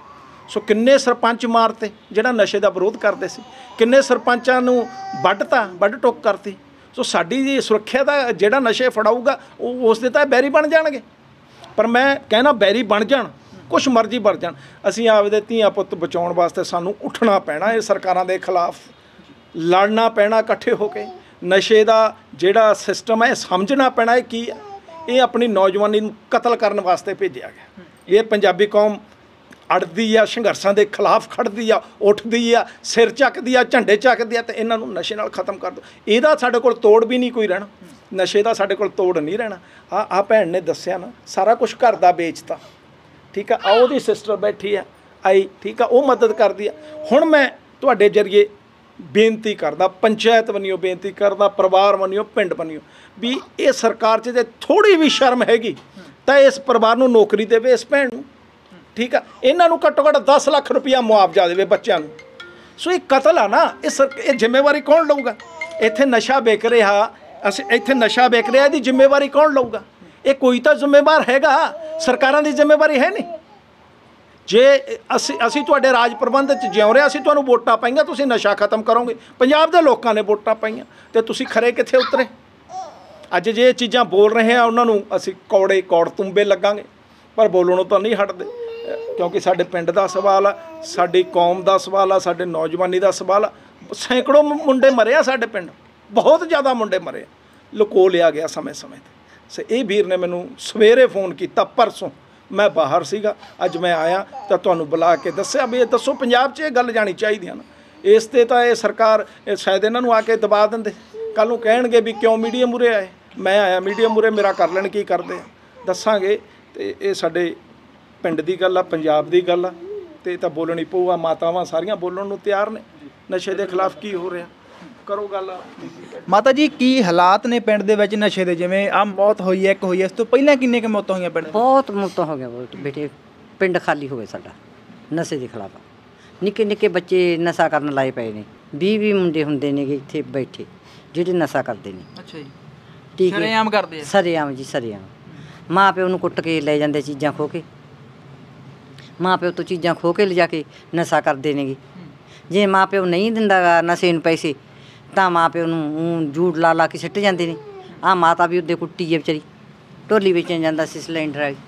ਸੋ ਕਿੰਨੇ ਸਰਪੰਚ ਮਾਰਤੇ ਜਿਹੜਾ ਨਸ਼ੇ ਦਾ ਵਿਰੋਧ ਕਰਦੇ ਸੀ, ਕਿੰਨੇ ਸਰਪੰਚਾਂ ਨੂੰ ਵੱਢਤਾ, ਵੱਢ ਟੁੱਕ ਕਰਤੀ। ਸੋ ਸਾਡੀ ਜੀ ਸੁਰੱਖਿਆ ਦਾ ਜਿਹੜਾ ਨਸ਼ੇ ਫੜਾਊਗਾ ਉਹ ਉਸ ਦੇ ਤਾਂ ਬੈਰੀ ਬਣ ਜਾਣਗੇ। ਪਰ ਮੈਂ ਕਹਿਣਾ ਬੈਰੀ ਬਣ ਜਾਣ, ਕੁਛ ਮਰਜ਼ੀ ਬਣ ਜਾਣ, ਅਸੀਂ ਆਪਦੇ ਧੀਆਂ ਪੁੱਤ ਬਚਾਉਣ ਵਾਸਤੇ ਸਾਨੂੰ ਉੱਠਣਾ ਪੈਣਾ, ਇਹ ਸਰਕਾਰਾਂ ਦੇ ਖਿਲਾਫ ਲੜਨਾ ਪੈਣਾ ਇਕੱਠੇ ਹੋ ਕੇ। ਨਸ਼ੇ ਦਾ ਜਿਹੜਾ ਸਿਸਟਮ ਹੈ ਸਮਝਣਾ ਪੈਣਾ ਇਹ ਕੀ ਹੈ। ਇਹ ਆਪਣੀ ਨੌਜਵਾਨੀ ਨੂੰ ਕਤਲ ਕਰਨ ਵਾਸਤੇ ਭੇਜਿਆ ਗਿਆ। ਇਹ ਪੰਜਾਬੀ ਕੌਮ ਅੜਦੀ ਆ, ਸੰਘਰਸ਼ਾਂ ਦੇ ਖਿਲਾਫ ਖੜਦੀ ਆ, ਉੱਠਦੀ ਆ, ਸਿਰ ਚੱਕਦੀ ਆ, ਝੰਡੇ ਚੱਕਦੀ ਆ, ਤੇ ਇਹਨਾਂ ਨੂੰ ਨਸ਼ੇ ਨਾਲ ਖਤਮ ਕਰ ਦਿਓ। ਇਹਦਾ ਸਾਡੇ ਕੋਲ ਤੋੜ ਵੀ ਨਹੀਂ ਕੋਈ ਰਹਿਣਾ, ਨਸ਼ੇ ਦਾ ਸਾਡੇ ਕੋਲ ਤੋੜ ਨਹੀਂ ਰਹਿਣਾ। ਆ ਆ ਭੈਣ ਨੇ ਦੱਸਿਆ ਨਾ, ਸਾਰਾ ਕੁਝ ਘਰ ਦਾ ਵੇਚਤਾ, ਠੀਕ ਆ। ਆ ਉਹਦੀ ਸਿਸਟਰ ਬੈਠੀ ਆ ਆਈ, ਠੀਕ ਆ, ਉਹ ਮਦਦ ਕਰਦੀ ਆ। ਹੁਣ ਮੈਂ ਤੁਹਾਡੇ ਜਰੀਏ ਬੇਨਤੀ ਕਰਦਾ, ਪੰਚਾਇਤ ਬਣਿਓ ਬੇਨਤੀ ਕਰਦਾ, ਪਰਿਵਾਰ ਬਣਿਓ, ਪਿੰਡ ਬਣਿਓ, ਵੀ ਇਹ ਸਰਕਾਰ 'ਚ ਜੇ ਥੋੜ੍ਹੀ ਵੀ ਸ਼ਰਮ ਹੈਗੀ ਤਾਂ ਇਸ ਪਰਿਵਾਰ ਨੂੰ ਨੌਕਰੀ ਦੇਵੇ, ਇਸ ਭੈਣ ਨੂੰ, ਠੀਕ ਆ। ਇਹਨਾਂ ਨੂੰ ਘੱਟੋ ਘੱਟ ਦਸ ਲੱਖ ਰੁਪਈਆ ਮੁਆਵਜ਼ਾ ਦੇਵੇ ਬੱਚਿਆਂ ਨੂੰ। ਸੋ ਇਹ ਕਤਲ ਆ ਨਾ, ਇਹ ਸਰ ਇਹ ਜ਼ਿੰਮੇਵਾਰੀ ਕੌਣ ਲਊਗਾ? ਇੱਥੇ ਨਸ਼ਾ ਵਿਕ ਰਿਹਾ, ਅਸੀਂ ਇੱਥੇ ਨਸ਼ਾ ਵਿਕ ਰਿਹਾ, ਇਹਦੀ ਜ਼ਿੰਮੇਵਾਰੀ ਕੌਣ ਲਊਗਾ? ਇਹ ਕੋਈ ਤਾਂ ਜ਼ਿੰਮੇਵਾਰ ਹੈਗਾ, ਸਰਕਾਰਾਂ ਦੀ ਜ਼ਿੰਮੇਵਾਰੀ ਹੈ ਨਹੀਂ। ਜੇ ਅਸੀਂ ਅਸੀਂ ਤੁਹਾਡੇ ਰਾਜ ਪ੍ਰਬੰਧ 'ਚ ਜਿਉਂ ਰਹੇ, ਅਸੀਂ ਤੁਹਾਨੂੰ ਵੋਟਾਂ ਪਾਈਆਂ, ਤੁਸੀਂ ਨਸ਼ਾ ਖਤਮ ਕਰੋਗੇ। ਪੰਜਾਬ ਦੇ ਲੋਕਾਂ ਨੇ ਵੋਟਾਂ ਪਾਈਆਂ ਅਤੇ ਤੁਸੀਂ ਖਰੇ ਕਿੱਥੇ ਉਤਰੇ? ਅੱਜ ਜੇ ਇਹ ਚੀਜ਼ਾਂ ਬੋਲ ਰਹੇ ਆ, ਉਹਨਾਂ ਨੂੰ ਅਸੀਂ ਕੌੜੇ ਕੌੜ ਤੁੰਬੇ ਲੱਗਾਂਗੇ, ਪਰ ਬੋਲਣੋਂ ਤਾਂ ਨਹੀਂ ਹਟਦੇ, ਕਿਉਂਕਿ ਸਾਡੇ ਪਿੰਡ ਦਾ ਸਵਾਲ ਆ, ਸਾਡੀ ਕੌਮ ਦਾ ਸਵਾਲ ਆ, ਸਾਡੇ ਨੌਜਵਾਨੀ ਦਾ ਸਵਾਲ ਆ। ਸੈਂਕੜੋਂ ਮੁੰਡੇ ਮਰੇ ਆ ਸਾਡੇ ਪਿੰਡ, ਬਹੁਤ ਜ਼ਿਆਦਾ ਮੁੰਡੇ ਮਰੇ ਆ, ਲੁਕੋ ਲਿਆ ਗਿਆ ਸਮੇਂ ਸਮੇਂ 'ਤੇ। ਸੋ ਇਹ ਵੀਰ ਨੇ ਮੈਨੂੰ ਸਵੇਰੇ ਫੋਨ ਕੀਤਾ, ਪਰਸੋਂ ਮੈਂ ਬਾਹਰ ਸੀਗਾ, ਅੱਜ ਮੈਂ ਆਇਆ ਤਾਂ ਤੁਹਾਨੂੰ ਬੁਲਾ ਕੇ ਦੱਸਿਆ ਵੀ ਇਹ ਦੱਸੋ ਪੰਜਾਬ 'ਚ ਇਹ ਗੱਲ ਜਾਣੀ ਚਾਹੀਦੀ ਹਨ। ਇਸ 'ਤੇ ਤਾਂ ਇਹ ਸਰਕਾਰ ਇਹ ਸ਼ਾਇਦ ਇਹਨਾਂ ਨੂੰ ਆ ਕੇ ਦਬਾ ਦਿੰਦੇ, ਕੱਲ੍ਹ ਨੂੰ ਕਹਿਣਗੇ ਵੀ ਕਿਉਂ ਮੀਡੀਆ ਮੂਹਰੇ ਆਏ। ਮੈਂ ਆਇਆ ਮੀਡੀਆ ਮੂਹਰੇ, ਮੇਰਾ ਕਰ ਲੈਣ ਕੀ ਕਰਦੇ ਆ, ਦੱਸਾਂਗੇ। ਅਤੇ ਇਹ ਸਾਡੇ ਪਿੰਡ ਦੀ ਗੱਲ ਆ, ਪੰਜਾਬ ਦੀ ਗੱਲ ਆ, ਅਤੇ ਤਾਂ ਬੋਲਣੀ ਪਊਗਾ। ਮਾਤਾਵਾਂ ਸਾਰੀਆਂ ਬੋਲਣ ਨੂੰ ਤਿਆਰ ਨੇ। ਨਸ਼ੇ ਦੇ ਖਿਲਾਫ ਕੀ ਹੋ ਰਿਹਾ, ਕਰੋ ਗੱਲ। ਮਾਤਾ ਜੀ, ਕੀ ਹਾਲਾਤ ਨੇ ਪਿੰਡ ਦੇ ਵਿੱਚ ਨਸ਼ੇ ਦੇ? ਜਿਵੇਂ ਆ ਮੌਤ ਹੋਈ ਹੈ, ਇੱਕ ਹੋਈ ਹੈ, ਇਸ ਤੋਂ ਪਹਿਲਾਂ ਕਿੰਨੇ ਕੁ ਮੌਤਾਂ ਹੋਈਆਂ ਪਿੰਡ? ਬਹੁਤ ਮੌਤਾਂ ਹੋ ਗਿਆ ਬੇਟੇ, ਪਿੰਡ ਖਾਲੀ ਹੋਵੇ ਸਾਡਾ ਨਸ਼ੇ ਦੇ ਖਿਲਾਫ। ਨਿੱਕੇ ਨਿੱਕੇ ਬੱਚੇ ਨਸ਼ਾ ਕਰਨ ਲਾਏ ਪਏ ਨੇ, ਵੀਹ ਵੀਹ ਮੁੰਡੇ ਹੁੰਦੇ ਨੇਗੇ ਇੱਥੇ ਬੈਠੇ ਜਿਹੜੇ ਨਸ਼ਾ ਕਰਦੇ ਨੇ। ਅੱਛਾ ਜੀ, ਠੀਕ ਹੈ, ਸਰੇਆਮ ਕਰਦੇ ਆ? ਸਰੇਆਮ ਜੀ, ਸਰੇਆਮ। ਮਾਂ ਪਿਓ ਨੂੰ ਕੁੱਟ ਕੇ ਲੈ ਜਾਂਦੇ, ਚੀਜ਼ਾਂ ਖੋ ਕੇ, ਮਾਂ ਪਿਓ ਤੋਂ ਚੀਜ਼ਾਂ ਖੋ ਕੇ ਲਿਜਾ ਕੇ ਨਸ਼ਾ ਕਰਦੇ ਨੇਗੇ। ਜੇ ਮਾਂ ਪਿਓ ਨਹੀਂ ਦਿੰਦਾ ਗਾ ਨਸ਼ੇ ਨੂੰ ਪੈਸੇ, ਤਾਂ ਮਾਂ ਪਿਓ ਨੂੰ ਜੂੜ ਲਾ ਲਾ ਕੇ ਸਿੱਟ ਜਾਂਦੇ ਨੇ। ਆਹ ਮਾਤਾ ਵੀ ਉਹਦੇ ਕੁੱਟੀ ਹੈ ਵਿਚਾਰੀ, ਢੋਲੀ ਵੇਚਣ ਜਾਂਦਾ ਸੀ ਸਿਲੰਡਰ ਵਾਲੀ।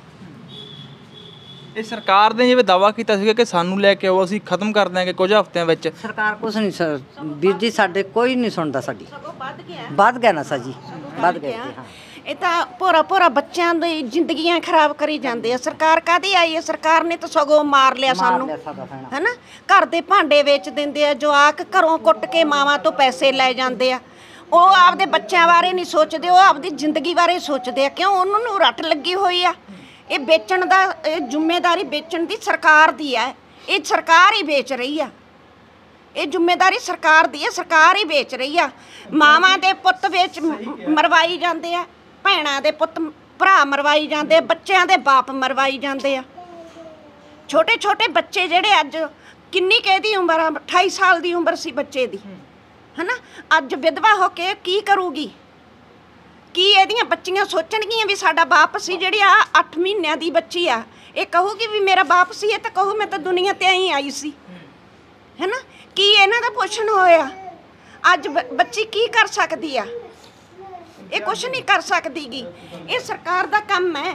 ਇਹ ਸਰਕਾਰ ਨੇ ਜਿਵੇਂ ਦਾਅਵਾ ਕੀਤਾ ਸੀਗਾ ਕਿ ਸਾਨੂੰ ਲੈ ਕੇ ਆਓ, ਅਸੀਂ ਖਤਮ ਕਰ ਦਿਆਂਗੇ ਕੁਝ ਹਫ਼ਤਿਆਂ ਵਿੱਚ। ਸਰਕਾਰ ਕੁਛ ਨਹੀਂ ਸਰ ਵੀਰ ਜੀ, ਸਾਡੇ ਕੋਈ ਨਹੀਂ ਸੁਣਦਾ ਸਾਡੀ। ਵੱਧ ਗਿਆ ਨਸ਼ਾ ਜੀ, ਵੱਧ ਗਿਆ। ਇਹ ਤਾਂ ਭੋਰਾ ਭੋਰਾ ਬੱਚਿਆਂ ਦੀ ਜ਼ਿੰਦਗੀਆਂ ਖਰਾਬ ਕਰੀ ਜਾਂਦੇ ਆ। ਸਰਕਾਰ ਕਾਹਦੀ ਆਈ ਹੈ? ਸਰਕਾਰ ਨੇ ਤਾਂ ਸਗੋਂ ਮਾਰ ਲਿਆ ਸਾਨੂੰ, ਹੈਨਾ। ਘਰ ਦੇ ਭਾਂਡੇ ਵੇਚ ਦਿੰਦੇ ਆ, ਜਵਾਕ ਘਰੋਂ ਕੁੱਟ ਕੇ ਮਾਵਾਂ ਤੋਂ ਪੈਸੇ ਲੈ ਜਾਂਦੇ ਆ। ਉਹ ਆਪਦੇ ਬੱਚਿਆਂ ਬਾਰੇ ਨਹੀਂ ਸੋਚਦੇ, ਉਹ ਆਪਦੀ ਜ਼ਿੰਦਗੀ ਬਾਰੇ ਸੋਚਦੇ ਆ। ਕਿਉਂ? ਉਹਨਾਂ ਨੂੰ ਰੱਟ ਲੱਗੀ ਹੋਈ ਆ। ਇਹ ਵੇਚਣ ਦਾ, ਇਹ ਜ਼ਿੰਮੇਵਾਰੀ ਵੇਚਣ ਦੀ ਸਰਕਾਰ ਦੀ ਹੈ। ਇਹ ਸਰਕਾਰ ਹੀ ਵੇਚ ਰਹੀ ਆ, ਇਹ ਜ਼ਿੰਮੇਵਾਰੀ ਸਰਕਾਰ ਦੀ ਹੈ, ਸਰਕਾਰ ਹੀ ਵੇਚ ਰਹੀ ਆ। ਮਾਵਾਂ ਦੇ ਪੁੱਤ ਵੇਚ ਮਰਵਾਈ ਜਾਂਦੇ ਆ, ਭੈਣਾਂ ਦੇ ਪੁੱਤ ਭਰਾ ਮਰਵਾਈ ਜਾਂਦੇ ਆ, ਬੱਚਿਆਂ ਦੇ ਬਾਪ ਮਰਵਾਈ ਜਾਂਦੇ ਆ। ਛੋਟੇ ਛੋਟੇ ਬੱਚੇ ਜਿਹੜੇ ਅੱਜ, ਕਿੰਨੀ ਕਿਹਦੀ ਉਮਰ ਆ? ਅਠਾਈ ਸਾਲ ਦੀ ਉਮਰ ਸੀ ਬੱਚੇ ਦੀ, ਹਨਾ। ਅੱਜ ਵਿਧਵਾ ਹੋ ਕੇ ਕੀ ਕਰੂਗੀ? ਕੀ ਇਹਦੀਆਂ ਬੱਚੀਆਂ ਸੋਚਣਗੀਆਂ ਵੀ ਸਾਡਾ ਬਾਪ ਸੀ? ਜਿਹੜੀ ਆ ਅੱਠ ਮਹੀਨਿਆਂ ਦੀ ਬੱਚੀ ਆ, ਇਹ ਕਹੂਗੀ ਵੀ ਮੇਰਾ ਬਾਪ ਸੀ? ਇਹ ਤਾਂ ਕਹੂ ਮੈਂ ਤਾਂ ਦੁਨੀਆ ਤੇ ਆਈ ਆਈ ਸੀ, ਹੈਨਾ। ਕੀ ਇਹਨਾਂ ਦਾ ਪੋਸ਼ਣ ਹੋਇਆ? ਅੱਜ ਬੱਚੀ ਕੀ ਕਰ ਸਕਦੀ ਆ? ਇਹ ਕੁਛ ਨਹੀਂ ਕਰ ਸਕਦੀਗੀ। ਇਹ ਸਰਕਾਰ ਦਾ ਕੰਮ ਹੈ।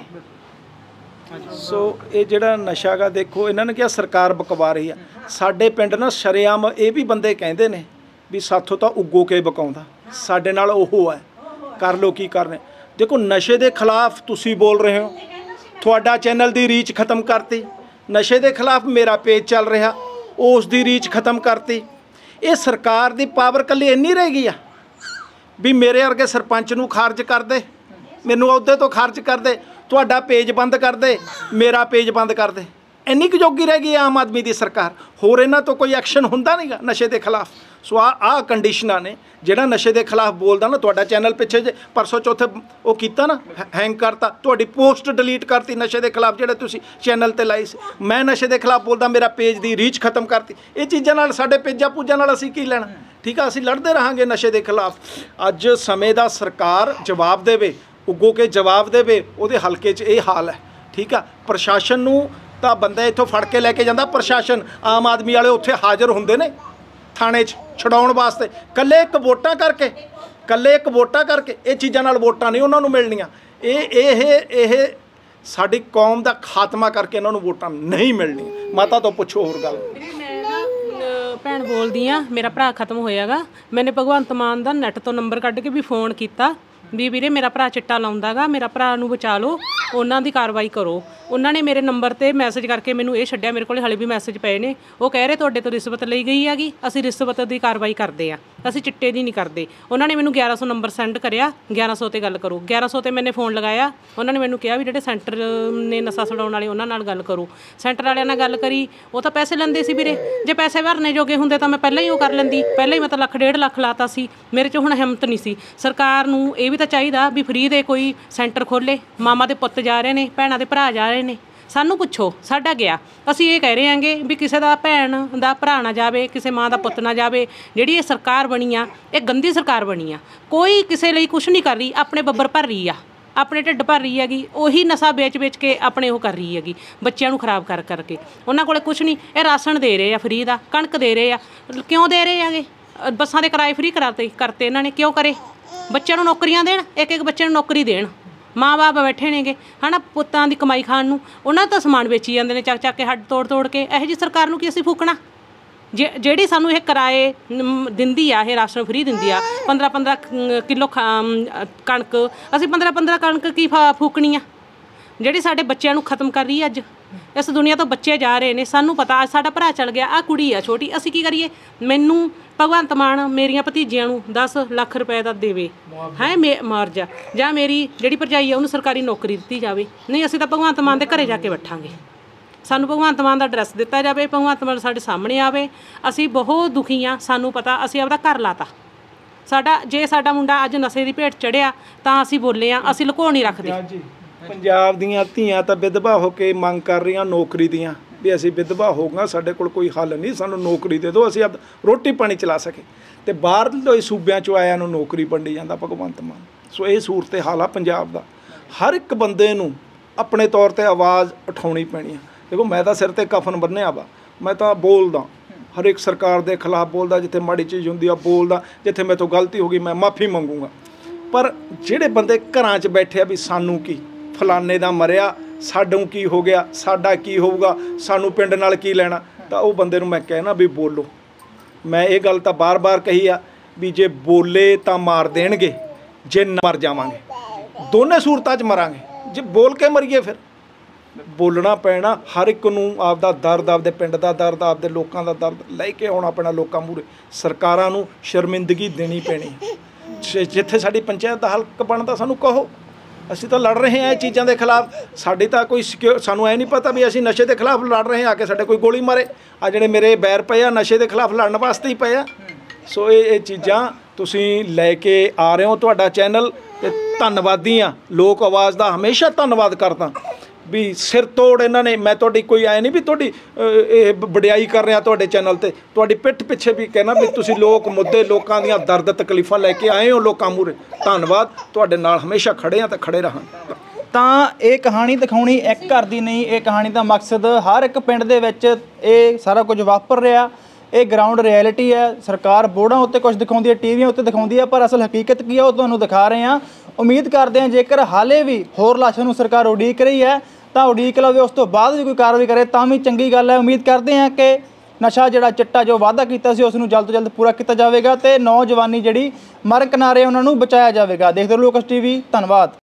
ਸੋ ਇਹ ਜਿਹੜਾ ਨਸ਼ਾ ਗਾ, ਦੇਖੋ ਇਹਨਾਂ ਨੇ ਕਿਹਾ ਸਰਕਾਰ ਬਕਵਾ ਰਹੀ ਆ। ਸਾਡੇ ਪਿੰਡ ਨਾ ਸ਼ਰੇਆਮ ਇਹ ਵੀ ਬੰਦੇ ਕਹਿੰਦੇ ਨੇ ਵੀ ਸਾਥੋਂ ਤਾਂ ਉੱਗੋ ਕੇ ਬਕਾਉਂਦਾ, ਸਾਡੇ ਨਾਲ ਉਹ ਹੈ, ਕਰ ਲੋ ਕੀ ਕਰਨੇ। ਦੇਖੋ ਨਸ਼ੇ ਦੇ ਖਿਲਾਫ ਤੁਸੀਂ ਬੋਲ ਰਹੇ ਹੋ, ਤੁਹਾਡਾ ਚੈਨਲ ਦੀ ਰੀਚ ਖਤਮ ਕਰਤੀ। ਨਸ਼ੇ ਦੇ ਖਿਲਾਫ ਮੇਰਾ ਪੇਜ ਚੱਲ ਰਿਹਾ, ਉਸ ਦੀ ਰੀਚ ਖਤਮ ਕਰਤੀ। ਇਹ ਸਰਕਾਰ ਦੀ ਪਾਵਰ ਇਕੱਲੀ ਇੰਨੀ ਰਹਿ ਗਈ ਆ ਵੀ ਮੇਰੇ ਵਰਗੇ ਸਰਪੰਚ ਨੂੰ ਖਾਰਜ ਕਰ ਦੇ, ਮੈਨੂੰ ਅਹੁਦੇ ਤੋਂ ਖਾਰਜ ਕਰ ਦੇ, ਤੁਹਾਡਾ ਪੇਜ ਬੰਦ ਕਰ ਦੇ, ਮੇਰਾ ਪੇਜ ਬੰਦ ਕਰ ਦੇ। ਇੰਨੀ ਕੁ ਜੋਗੀ ਰਹਿ ਗਈ ਆਮ ਆਦਮੀ ਦੀ ਸਰਕਾਰ। ਹੋਰ ਇਹਨਾਂ ਤੋਂ ਕੋਈ ਐਕਸ਼ਨ ਹੁੰਦਾ ਨਹੀਂਗਾ ਨਸ਼ੇ ਦੇ ਖਿਲਾਫ। ਸੋ ਆ ਆਹ ਕੰਡੀਸ਼ਨਾਂ ਨੇ। ਜਿਹੜਾ ਨਸ਼ੇ ਦੇ ਖਿਲਾਫ ਬੋਲਦਾ ਨਾ, ਤੁਹਾਡਾ ਚੈਨਲ ਪਿੱਛੇ ਜੇ ਪਰਸੋਂ ਚੌਥੇ ਉਹ ਕੀਤਾ ਨਾ, ਹੈਂਗ ਕਰਤਾ, ਤੁਹਾਡੀ ਪੋਸਟ ਡਿਲੀਟ ਕਰਤੀ ਨਸ਼ੇ ਦੇ ਖਿਲਾਫ ਜਿਹੜੇ ਤੁਸੀਂ ਚੈਨਲ ਤੇ ਲਾਈ ਸੀ। ਮੈਂ ਨਸ਼ੇ ਦੇ ਖਿਲਾਫ ਬੋਲਦਾ, ਮੇਰਾ ਪੇਜ ਦੀ ਰੀਚ ਖਤਮ ਕਰਤੀ। ਇਹ ਚੀਜ਼ਾਂ ਨਾਲ, ਸਾਡੇ ਪੇਜਾਂ ਪੂਜਾਂ ਨਾਲ ਅਸੀਂ ਕੀ ਲੈਣਾ? ਠੀਕ ਆ, ਅਸੀਂ ਲੜਦੇ ਰਹਾਂਗੇ ਨਸ਼ੇ ਦੇ ਖਿਲਾਫ। ਅੱਜ ਸਮੇਂ ਦਾ ਸਰਕਾਰ ਜਵਾਬ ਦੇਵੇ, ਉੱਗੋ ਕੇ ਜਵਾਬ ਦੇਵੇ। ਉਹਦੇ ਹਲਕੇ 'ਚ ਇਹ ਹਾਲ ਹੈ, ਠੀਕ ਆ। ਪ੍ਰਸ਼ਾਸਨ ਨੂੰ ਤਾਂ ਬੰਦਾ ਇੱਥੋਂ ਫੜ ਕੇ ਲੈ ਕੇ ਜਾਂਦਾ ਪ੍ਰਸ਼ਾਸਨ, ਆਮ ਆਦਮੀ ਵਾਲੇ ਉੱਥੇ ਹਾਜ਼ਰ ਹੁੰਦੇ ਨੇ ਥਾਣੇ 'ਚ ਛਡਾਉਣ ਵਾਸਤੇ। ਕੱਲੇ ਇੱਕ ਵੋਟਾਂ ਕਰਕੇ ਕੱਲੇ ਇੱਕ ਵੋਟਾਂ ਕਰਕੇ ਇਹ ਚੀਜ਼ਾਂ ਨਾਲ ਵੋਟਾਂ ਨਹੀਂ ਉਹਨਾਂ ਨੂੰ ਮਿਲਣੀਆਂ। ਇਹ ਇਹ ਇਹ ਸਾਡੀ ਕੌਮ ਦਾ ਖਾਤਮਾ ਕਰਕੇ ਇਹਨਾਂ ਨੂੰ ਵੋਟਾਂ ਨਹੀਂ ਮਿਲਣੀਆਂ। ਮਾਤਾ ਤੋਂ ਪੁੱਛੋ ਹੋਰ ਗੱਲ। ਭੈਣ ਬੋਲਦੀ ਆ, ਮੇਰਾ ਭਰਾ ਖਤਮ ਹੋਇਆਗਾ। ਮੈਨੇ ਭਗਵੰਤ ਮਾਨ ਦਾ ਨੈੱਟ ਤੋਂ ਨੰਬਰ ਕੱਢ ਕੇ ਵੀ ਫੋਨ ਕੀਤਾ ਵੀ ਵੀਰੇ ਮੇਰਾ ਭਰਾ ਚਿੱਟਾ ਲਾਉਂਦਾ ਗਾ, ਮੇਰਾ ਭਰਾ ਨੂੰ ਬਚਾ ਲਓ, ਉਹਨਾਂ ਦੀ ਕਾਰਵਾਈ ਕਰੋ। ਉਹਨਾਂ ਨੇ ਮੇਰੇ ਨੰਬਰ ਤੇ ਮੈਸੇਜ ਕਰਕੇ ਮੈਨੂੰ ਇਹ ਛੱਡਿਆ, ਮੇਰੇ ਕੋਲ ਹਾਲੇ ਵੀ ਮੈਸੇਜ ਪਏ ਨੇ। ਉਹ ਕਹਿ ਰਹੇ ਤੁਹਾਡੇ ਤੋਂ ਰਿਸ਼ਵਤ ਲਈ ਗਈ ਹੈਗੀ, ਅਸੀਂ ਰਿਸ਼ਵਤ ਦੀ ਕਾਰਵਾਈ ਕਰਦੇ ਆ, ਅਸੀਂ ਚਿੱਟੇ ਦੀ ਨਹੀਂ ਕਰਦੇ। ਉਹਨਾਂ ਨੇ ਮੈਨੂੰ ਗਿਆਰਾਂ ਸੌ ਨੰਬਰ ਸੈਂਡ ਕਰਿਆ, ਗਿਆਰਾਂ ਸੌ ਤੇ ਗੱਲ ਕਰੋ। ਗਿਆਰਾਂ ਸੌ ਤੇ ਮੈਨੇ ਫੋਨ ਲਗਾਇਆ, ਉਹਨਾਂ ਨੇ ਮੈਨੂੰ ਕਿਹਾ ਵੀ ਜਿਹੜੇ ਸੈਂਟਰ ਨੇ ਨਸ਼ਾ ਛਡਾਉਣ ਵਾਲੇ ਉਹਨਾਂ ਨਾਲ ਗੱਲ ਕਰੋ। ਸੈਂਟਰ ਵਾਲਿਆਂ ਨਾਲ ਗੱਲ ਕਰੀ, ਉਹ ਤਾਂ ਪੈਸੇ ਲੈਂਦੇ ਸੀ ਵੀਰੇ। ਜੇ ਪੈਸੇ ਭਰਨੇ ਜੋਗੇ ਹੁੰਦੇ ਤਾਂ ਮੈਂ ਪਹਿਲਾਂ ਹੀ ਉਹ ਕਰ ਲੈਂਦੀ, ਪਹਿਲਾਂ ਹੀ ਮੈਂ ਤਾਂ ਲੱਖ ਡੇਢ ਲੱਖ ਲਾਤਾ ਸੀ। ਮੇਰੇ 'ਚ ਹੁਣ ਹਿੰਮਤ ਨਹੀਂ ਸੀ। ਸਰਕਾਰ ਨੂੰ ਇਹ ਵੀ ਤਾਂ ਚਾਹੀਦਾ ਵੀ ਫਰੀ ਦੇ ਕੋਈ ਸੈਂਟਰ ਖੋਲ੍ਹੇ। ਮਾਮਾ ਦੇ ਪੁੱਤ ਜਾ ਰਹੇ ਨੇ, ਭੈਣਾਂ ਦੇ ਭਰਾ ਜਾ ਰਹੇ ਨੇ, ਸਾਨੂੰ ਪੁੱਛੋ ਸਾਡਾ ਗਿਆ। ਅਸੀਂ ਇਹ ਕਹਿ ਰਹੇ ਹਾਂਗੇ ਵੀ ਕਿਸੇ ਦਾ ਭੈਣ ਦਾ ਭਰਾ ਨਾ ਜਾਵੇ, ਕਿਸੇ ਮਾਂ ਦਾ ਪੁੱਤ ਨਾ ਜਾਵੇ। ਜਿਹੜੀ ਇਹ ਸਰਕਾਰ ਬਣੀ ਆ, ਇਹ ਗੰਦੀ ਸਰਕਾਰ ਬਣੀ ਆ। ਕੋਈ ਕਿਸੇ ਲਈ ਕੁਛ ਨਹੀਂ ਕਰ ਰਹੀ, ਆਪਣੇ ਬੱਬਰ ਭਰ ਰਹੀ ਆ, ਆਪਣੇ ਢਿੱਡ ਭਰ ਰਹੀ ਹੈਗੀ। ਉਹੀ ਨਸ਼ਾ ਵੇਚ ਵੇਚ ਕੇ ਆਪਣੇ ਉਹ ਕਰ ਰਹੀ ਹੈਗੀ, ਬੱਚਿਆਂ ਨੂੰ ਖਰਾਬ ਕਰ ਕਰਕੇ। ਉਹਨਾਂ ਕੋਲੇ ਕੁਛ ਨਹੀਂ। ਇਹ ਰਾਸ਼ਨ ਦੇ ਰਹੇ ਆ ਫਰੀ ਦਾ, ਕਣਕ ਦੇ ਰਹੇ ਆ। ਕਿਉਂ ਦੇ ਰਹੇ ਹੈਗੇ? ਬੱਸਾਂ ਦੇ ਕਿਰਾਏ ਫਰੀ ਕਰਾਤੇ ਕਰਤੇ ਇਹਨਾਂ ਨੇ। ਕਿਉਂ ਕਰੇ? ਬੱਚਿਆਂ ਨੂੰ ਨੌਕਰੀਆਂ ਦੇਣ, ਇੱਕ ਇੱਕ ਬੱਚੇ ਨੂੰ ਨੌਕਰੀ ਦੇਣ। ਮਾਂ ਬਾਪ ਬੈਠੇ ਨੇਗੇ ਹੈ ਨਾ ਪੁੱਤਾਂ ਦੀ ਕਮਾਈ ਖਾਣ ਨੂੰ, ਉਹਨਾਂ ਦਾ ਸਮਾਨ ਵੇਚੀ ਜਾਂਦੇ ਨੇ ਚੱਕ ਚੱਕ ਕੇ, ਹੱਡ ਤੋੜ ਤੋੜ ਕੇ। ਇਹੋ ਜਿਹੀ ਸਰਕਾਰ ਨੂੰ ਕੀ ਅਸੀਂ ਫੂਕਣਾ? ਜੇ ਜਿਹੜੀ ਸਾਨੂੰ ਇਹ ਕਿਰਾਏ ਦਿੰਦੀ ਆ, ਇਹ ਰਾਸ਼ਨ ਫਰੀ ਦਿੰਦੀ ਆ, ਪੰਦਰਾਂ ਪੰਦਰਾਂ ਕਿਲੋ ਕਣਕ, ਅਸੀਂ ਪੰਦਰਾਂ ਪੰਦਰਾਂ ਕਣਕ ਕੀ ਫੂਕਣੀ ਆ? ਜਿਹੜੀ ਸਾਡੇ ਬੱਚਿਆਂ ਨੂੰ ਖਤਮ ਕਰ ਰਹੀ ਹੈ। ਅੱਜ ਇਸ ਦੁਨੀਆ ਤੋਂ ਬੱਚੇ ਜਾ ਰਹੇ ਨੇ, ਸਾਨੂੰ ਪਤਾ। ਅੱਜ ਸਾਡਾ ਭਰਾ ਚਲ ਗਿਆ, ਆਹ ਕੁੜੀ ਆ ਛੋਟੀ, ਅਸੀਂ ਕੀ ਕਰੀਏ? ਮੈਨੂੰ ਭਗਵੰਤ ਮਾਨ ਮੇਰੀਆਂ ਭਤੀਜੀਆਂ ਨੂੰ ਦਸ ਲੱਖ ਰੁਪਏ ਦਾ ਦੇਵੇ, ਹੈ ਮੇ ਮਾਰ ਜਾ ਜਾਂ ਮੇਰੀ ਜਿਹੜੀ ਭਰਜਾਈ ਆ ਉਹਨੂੰ ਸਰਕਾਰੀ ਨੌਕਰੀ ਦਿੱਤੀ ਜਾਵੇ। ਨਹੀਂ ਅਸੀਂ ਤਾਂ ਭਗਵੰਤ ਮਾਨ ਦੇ ਘਰੇ ਜਾ ਕੇ ਬੈਠਾਂਗੇ। ਸਾਨੂੰ ਭਗਵੰਤ ਮਾਨ ਦਾ ਐਡਰੈਸ ਦਿੱਤਾ ਜਾਵੇ, ਭਗਵੰਤ ਮਾਨ ਸਾਡੇ ਸਾਹਮਣੇ ਆਵੇ। ਅਸੀਂ ਬਹੁਤ ਦੁਖੀ ਆ, ਸਾਨੂੰ ਪਤਾ। ਅਸੀਂ ਆਪਦਾ ਘਰ ਲਾਤਾ ਸਾਡਾ। ਜੇ ਸਾਡਾ ਮੁੰਡਾ ਅੱਜ ਨਸ਼ੇ ਦੀ ਭੇਟ ਚੜਿਆ ਤਾਂ ਅਸੀਂ ਬੋਲੇ ਆ, ਅਸੀਂ ਲੁਕੋ ਨਹੀਂ ਰੱਖਦੇ। ਪੰਜਾਬ ਦੀਆਂ ਧੀਆਂ ਤਾਂ ਵਿਧਵਾ ਹੋ ਕੇ ਮੰਗ ਕਰ ਰਹੀਆਂ ਨੌਕਰੀ ਦੀਆਂ, ਵੀ ਅਸੀਂ ਵਿਧਵਾ ਹੋ ਗਏ, ਸਾਡੇ ਕੋਲ ਕੋਈ ਹੱਲ ਨਹੀਂ, ਸਾਨੂੰ ਨੌਕਰੀ ਦੇ ਦਿਓ, ਅਸੀਂ ਆਪ ਰੋਟੀ ਪਾਣੀ ਚਲਾ ਸਕੇ। ਤੇ ਬਾਹਰਲੇ ਸੂਬਿਆਂ 'ਚੋਂ ਆਇਆਂ ਨੂੰ ਨੌਕਰੀ ਵੰਡੀ ਜਾਂਦਾ ਭਗਵੰਤ ਮਾਨ। ਸੋ ਇਹ ਸੂਰਤ ਹਾਲ ਆ ਪੰਜਾਬ ਦਾ। ਹਰ ਇੱਕ ਬੰਦੇ ਨੂੰ ਆਪਣੇ ਤੌਰ 'ਤੇ ਆਵਾਜ਼ ਉਠਾਉਣੀ ਪੈਣੀ ਆ। ਦੇਖੋ ਮੈਂ ਤਾਂ ਸਿਰ 'ਤੇ ਕਫਨ ਬੰਨਿਆ ਵਾ, ਮੈਂ ਤਾਂ ਬੋਲਦਾ ਹਰ ਇੱਕ ਸਰਕਾਰ ਦੇ ਖਿਲਾਫ ਬੋਲਦਾ। ਜਿੱਥੇ ਮਾੜੀ ਚੀਜ਼ ਹੁੰਦੀ ਆ ਬੋਲਦਾ, ਜਿੱਥੇ ਮੇਰੇ ਤੋਂ ਗਲਤੀ ਹੋ ਗਈ ਮੈਂ ਮਾਫੀ ਮੰਗੂਗਾ। ਪਰ ਜਿਹੜੇ ਬੰਦੇ ਘਰਾਂ 'ਚ ਬੈਠੇ ਆ ਵੀ ਸਾਨੂੰ ਕੀ, ਫਲਾਨੇ ਦਾ ਮਰਿਆ, ਸਾਨੂੰ ਕੀ ਹੋ ਗਿਆ, ਸਾਡਾ ਕੀ ਹੋਊਗਾ, ਸਾਨੂੰ ਪਿੰਡ ਨਾਲ ਕੀ ਲੈਣਾ, ਤਾਂ ਉਹ ਬੰਦੇ ਨੂੰ ਮੈਂ ਕਹਿਣਾ ਵੀ ਬੋਲੋ। ਮੈਂ ਇਹ ਗੱਲ ਤਾਂ ਬਾਰ-ਬਾਰ ਕਹੀ ਆ ਵੀ ਜੇ ਬੋਲੇ ਤਾਂ ਮਾਰ ਦੇਣਗੇ, ਜੇ ਨਾ ਮਰ ਜਾਵਾਂਗੇ। ਦੋਨੇ ਸੂਰਤਾਂ 'ਚ ਮਰਾਂਗੇ। ਜੇ ਬੋਲ ਕੇ ਮਰੀਏ ਫਿਰ ਬੋਲਣਾ ਪੈਣਾ। ਹਰ ਇੱਕ ਨੂੰ ਆਪਦਾ ਦਰਦ, ਆਪਦੇ ਪਿੰਡ ਦਾ ਦਰਦ, ਆਪਦੇ ਲੋਕਾਂ ਦਾ ਦਰਦ ਲੈ ਕੇ ਆਉਣਾ ਪੈਣਾ ਲੋਕਾਂ ਮੂਹਰੇ। ਸਰਕਾਰਾਂ ਨੂੰ ਸ਼ਰਮਿੰਦਗੀ ਦੇਣੀ ਪੈਣੀ। ਜਿੱਥੇ ਸਾਡੀ ਪੰਚਾਇਤ ਦਾ ਹੱਕ ਬਣਦਾ ਸਾਨੂੰ ਕਹੋ। ਅਸੀਂ ਤਾਂ ਲੜ ਰਹੇ ਹਾਂ ਇਹ ਚੀਜ਼ਾਂ ਦੇ ਖਿਲਾਫ। ਸਾਡੀ ਤਾਂ ਕੋਈ ਸਿਕਿਉਰ, ਸਾਨੂੰ ਐ ਨਹੀਂ ਪਤਾ ਵੀ ਅਸੀਂ ਨਸ਼ੇ ਦੇ ਖਿਲਾਫ ਲੜ ਰਹੇ ਹਾਂ, ਆ ਕੇ ਸਾਡੇ ਕੋਈ ਗੋਲੀ ਮਾਰੇ। ਆ ਜਿਹੜੇ ਮੇਰੇ ਬੈਰ ਪਏ ਆ ਨਸ਼ੇ ਦੇ ਖਿਲਾਫ ਲੜਨ ਵਾਸਤੇ ਹੀ ਪਏ ਆ। ਸੋ ਇਹ ਇਹ ਚੀਜ਼ਾਂ ਤੁਸੀਂ ਲੈ ਕੇ ਆ ਰਹੇ ਹੋ, ਤੁਹਾਡਾ ਚੈਨਲ, ਤੇ ਧੰਨਵਾਦੀ ਆ। ਲੋਕ ਆਵਾਜ਼ ਦਾ ਹਮੇਸ਼ਾ ਧੰਨਵਾਦ ਕਰਦਾ ਵੀ ਸਿਰ ਤੋੜ ਇਹਨਾਂ ਨੇ। ਮੈਂ ਤੁਹਾਡੀ ਕੋਈ ਆਏ ਨਹੀਂ ਵੀ ਤੁਹਾਡੀ ਇਹ ਵਡਿਆਈ ਕਰ ਰਿਹਾ ਤੁਹਾਡੇ ਚੈਨਲ 'ਤੇ, ਤੁਹਾਡੀ ਪਿੱਠ ਪਿੱਛੇ ਵੀ ਕਹਿਣਾ ਵੀ ਤੁਸੀਂ ਲੋਕ ਮੁੱਦੇ, ਲੋਕਾਂ ਦੀਆਂ ਦਰਦ ਤਕਲੀਫਾਂ ਲੈ ਕੇ ਆਏ ਹੋ ਲੋਕਾਂ ਮੂਹਰੇ। ਧੰਨਵਾਦ, ਤੁਹਾਡੇ ਨਾਲ ਹਮੇਸ਼ਾ ਖੜੇ ਆ ਤੇ ਖੜੇ ਰਹਾਂਗੇ। ਤਾਂ ਇਹ ਕਹਾਣੀ ਦਿਖਾਉਣੀ ਇੱਕ ਘਰ ਦੀ ਨਹੀਂ, ਇਹ ਕਹਾਣੀ ਦਾ ਮਕਸਦ ਹਰ ਇੱਕ ਪਿੰਡ ਦੇ ਵਿੱਚ ਇਹ ਸਾਰਾ ਕੁਝ ਵਾਪਰ ਰਿਹਾ। ਇਹ ਗਰਾਊਂਡ ਰਿਐਲਿਟੀ ਹੈ। ਸਰਕਾਰ ਬੋਰਡਾਂ ਉੱਤੇ ਕੁਝ ਦਿਖਾਉਂਦੀ ਹੈ, ਟੀਵੀਆਂ ਉੱਤੇ ਦਿਖਾਉਂਦੀ ਹੈ, ਪਰ ਅਸਲ ਹਕੀਕਤ ਕੀ ਹੈ ਉਹ ਤੁਹਾਨੂੰ ਦਿਖਾ ਰਹੇ ਹਾਂ। ਉਮੀਦ ਕਰਦੇ ਹਾਂ ਜੇਕਰ ਹਾਲੇ ਵੀ ਹੋਰ ਲਾਸ਼ਾਂ ਨੂੰ ਸਰਕਾਰ ਉਡੀਕ ਰਹੀ ਹੈ ਤਾਂ ਉਡੀਕ ਲਵੇ, ਉਸ ਤੋਂ ਬਾਅਦ ਵੀ ਕੋਈ ਕਾਰਵਾਈ ਕਰੇ ਤਾਂ ਵੀ ਚੰਗੀ ਗੱਲ ਹੈ। ਉਮੀਦ ਕਰਦੇ ਹਾਂ ਕਿ ਨਸ਼ਾ ਜਿਹੜਾ ਚਿੱਟਾ ਜੋ ਵਾਅਦਾ ਕੀਤਾ ਸੀ ਉਸ ਨੂੰ ਜਲਦ ਤੋਂ ਜਲਦ ਪੂਰਾ ਕੀਤਾ ਜਾਵੇਗਾ ਤੇ ਨੌਜਵਾਨੀ ਜਿਹੜੀ ਮਰਨ ਕਿਨਾਰੇ ਉਹਨਾਂ ਨੂੰ ਬਚਾਇਆ ਜਾਵੇਗਾ। ਦੇਖਦੇ ਰਹੋ ਲੋਕਸ ਟੀਵੀ। ਧੰਨਵਾਦ।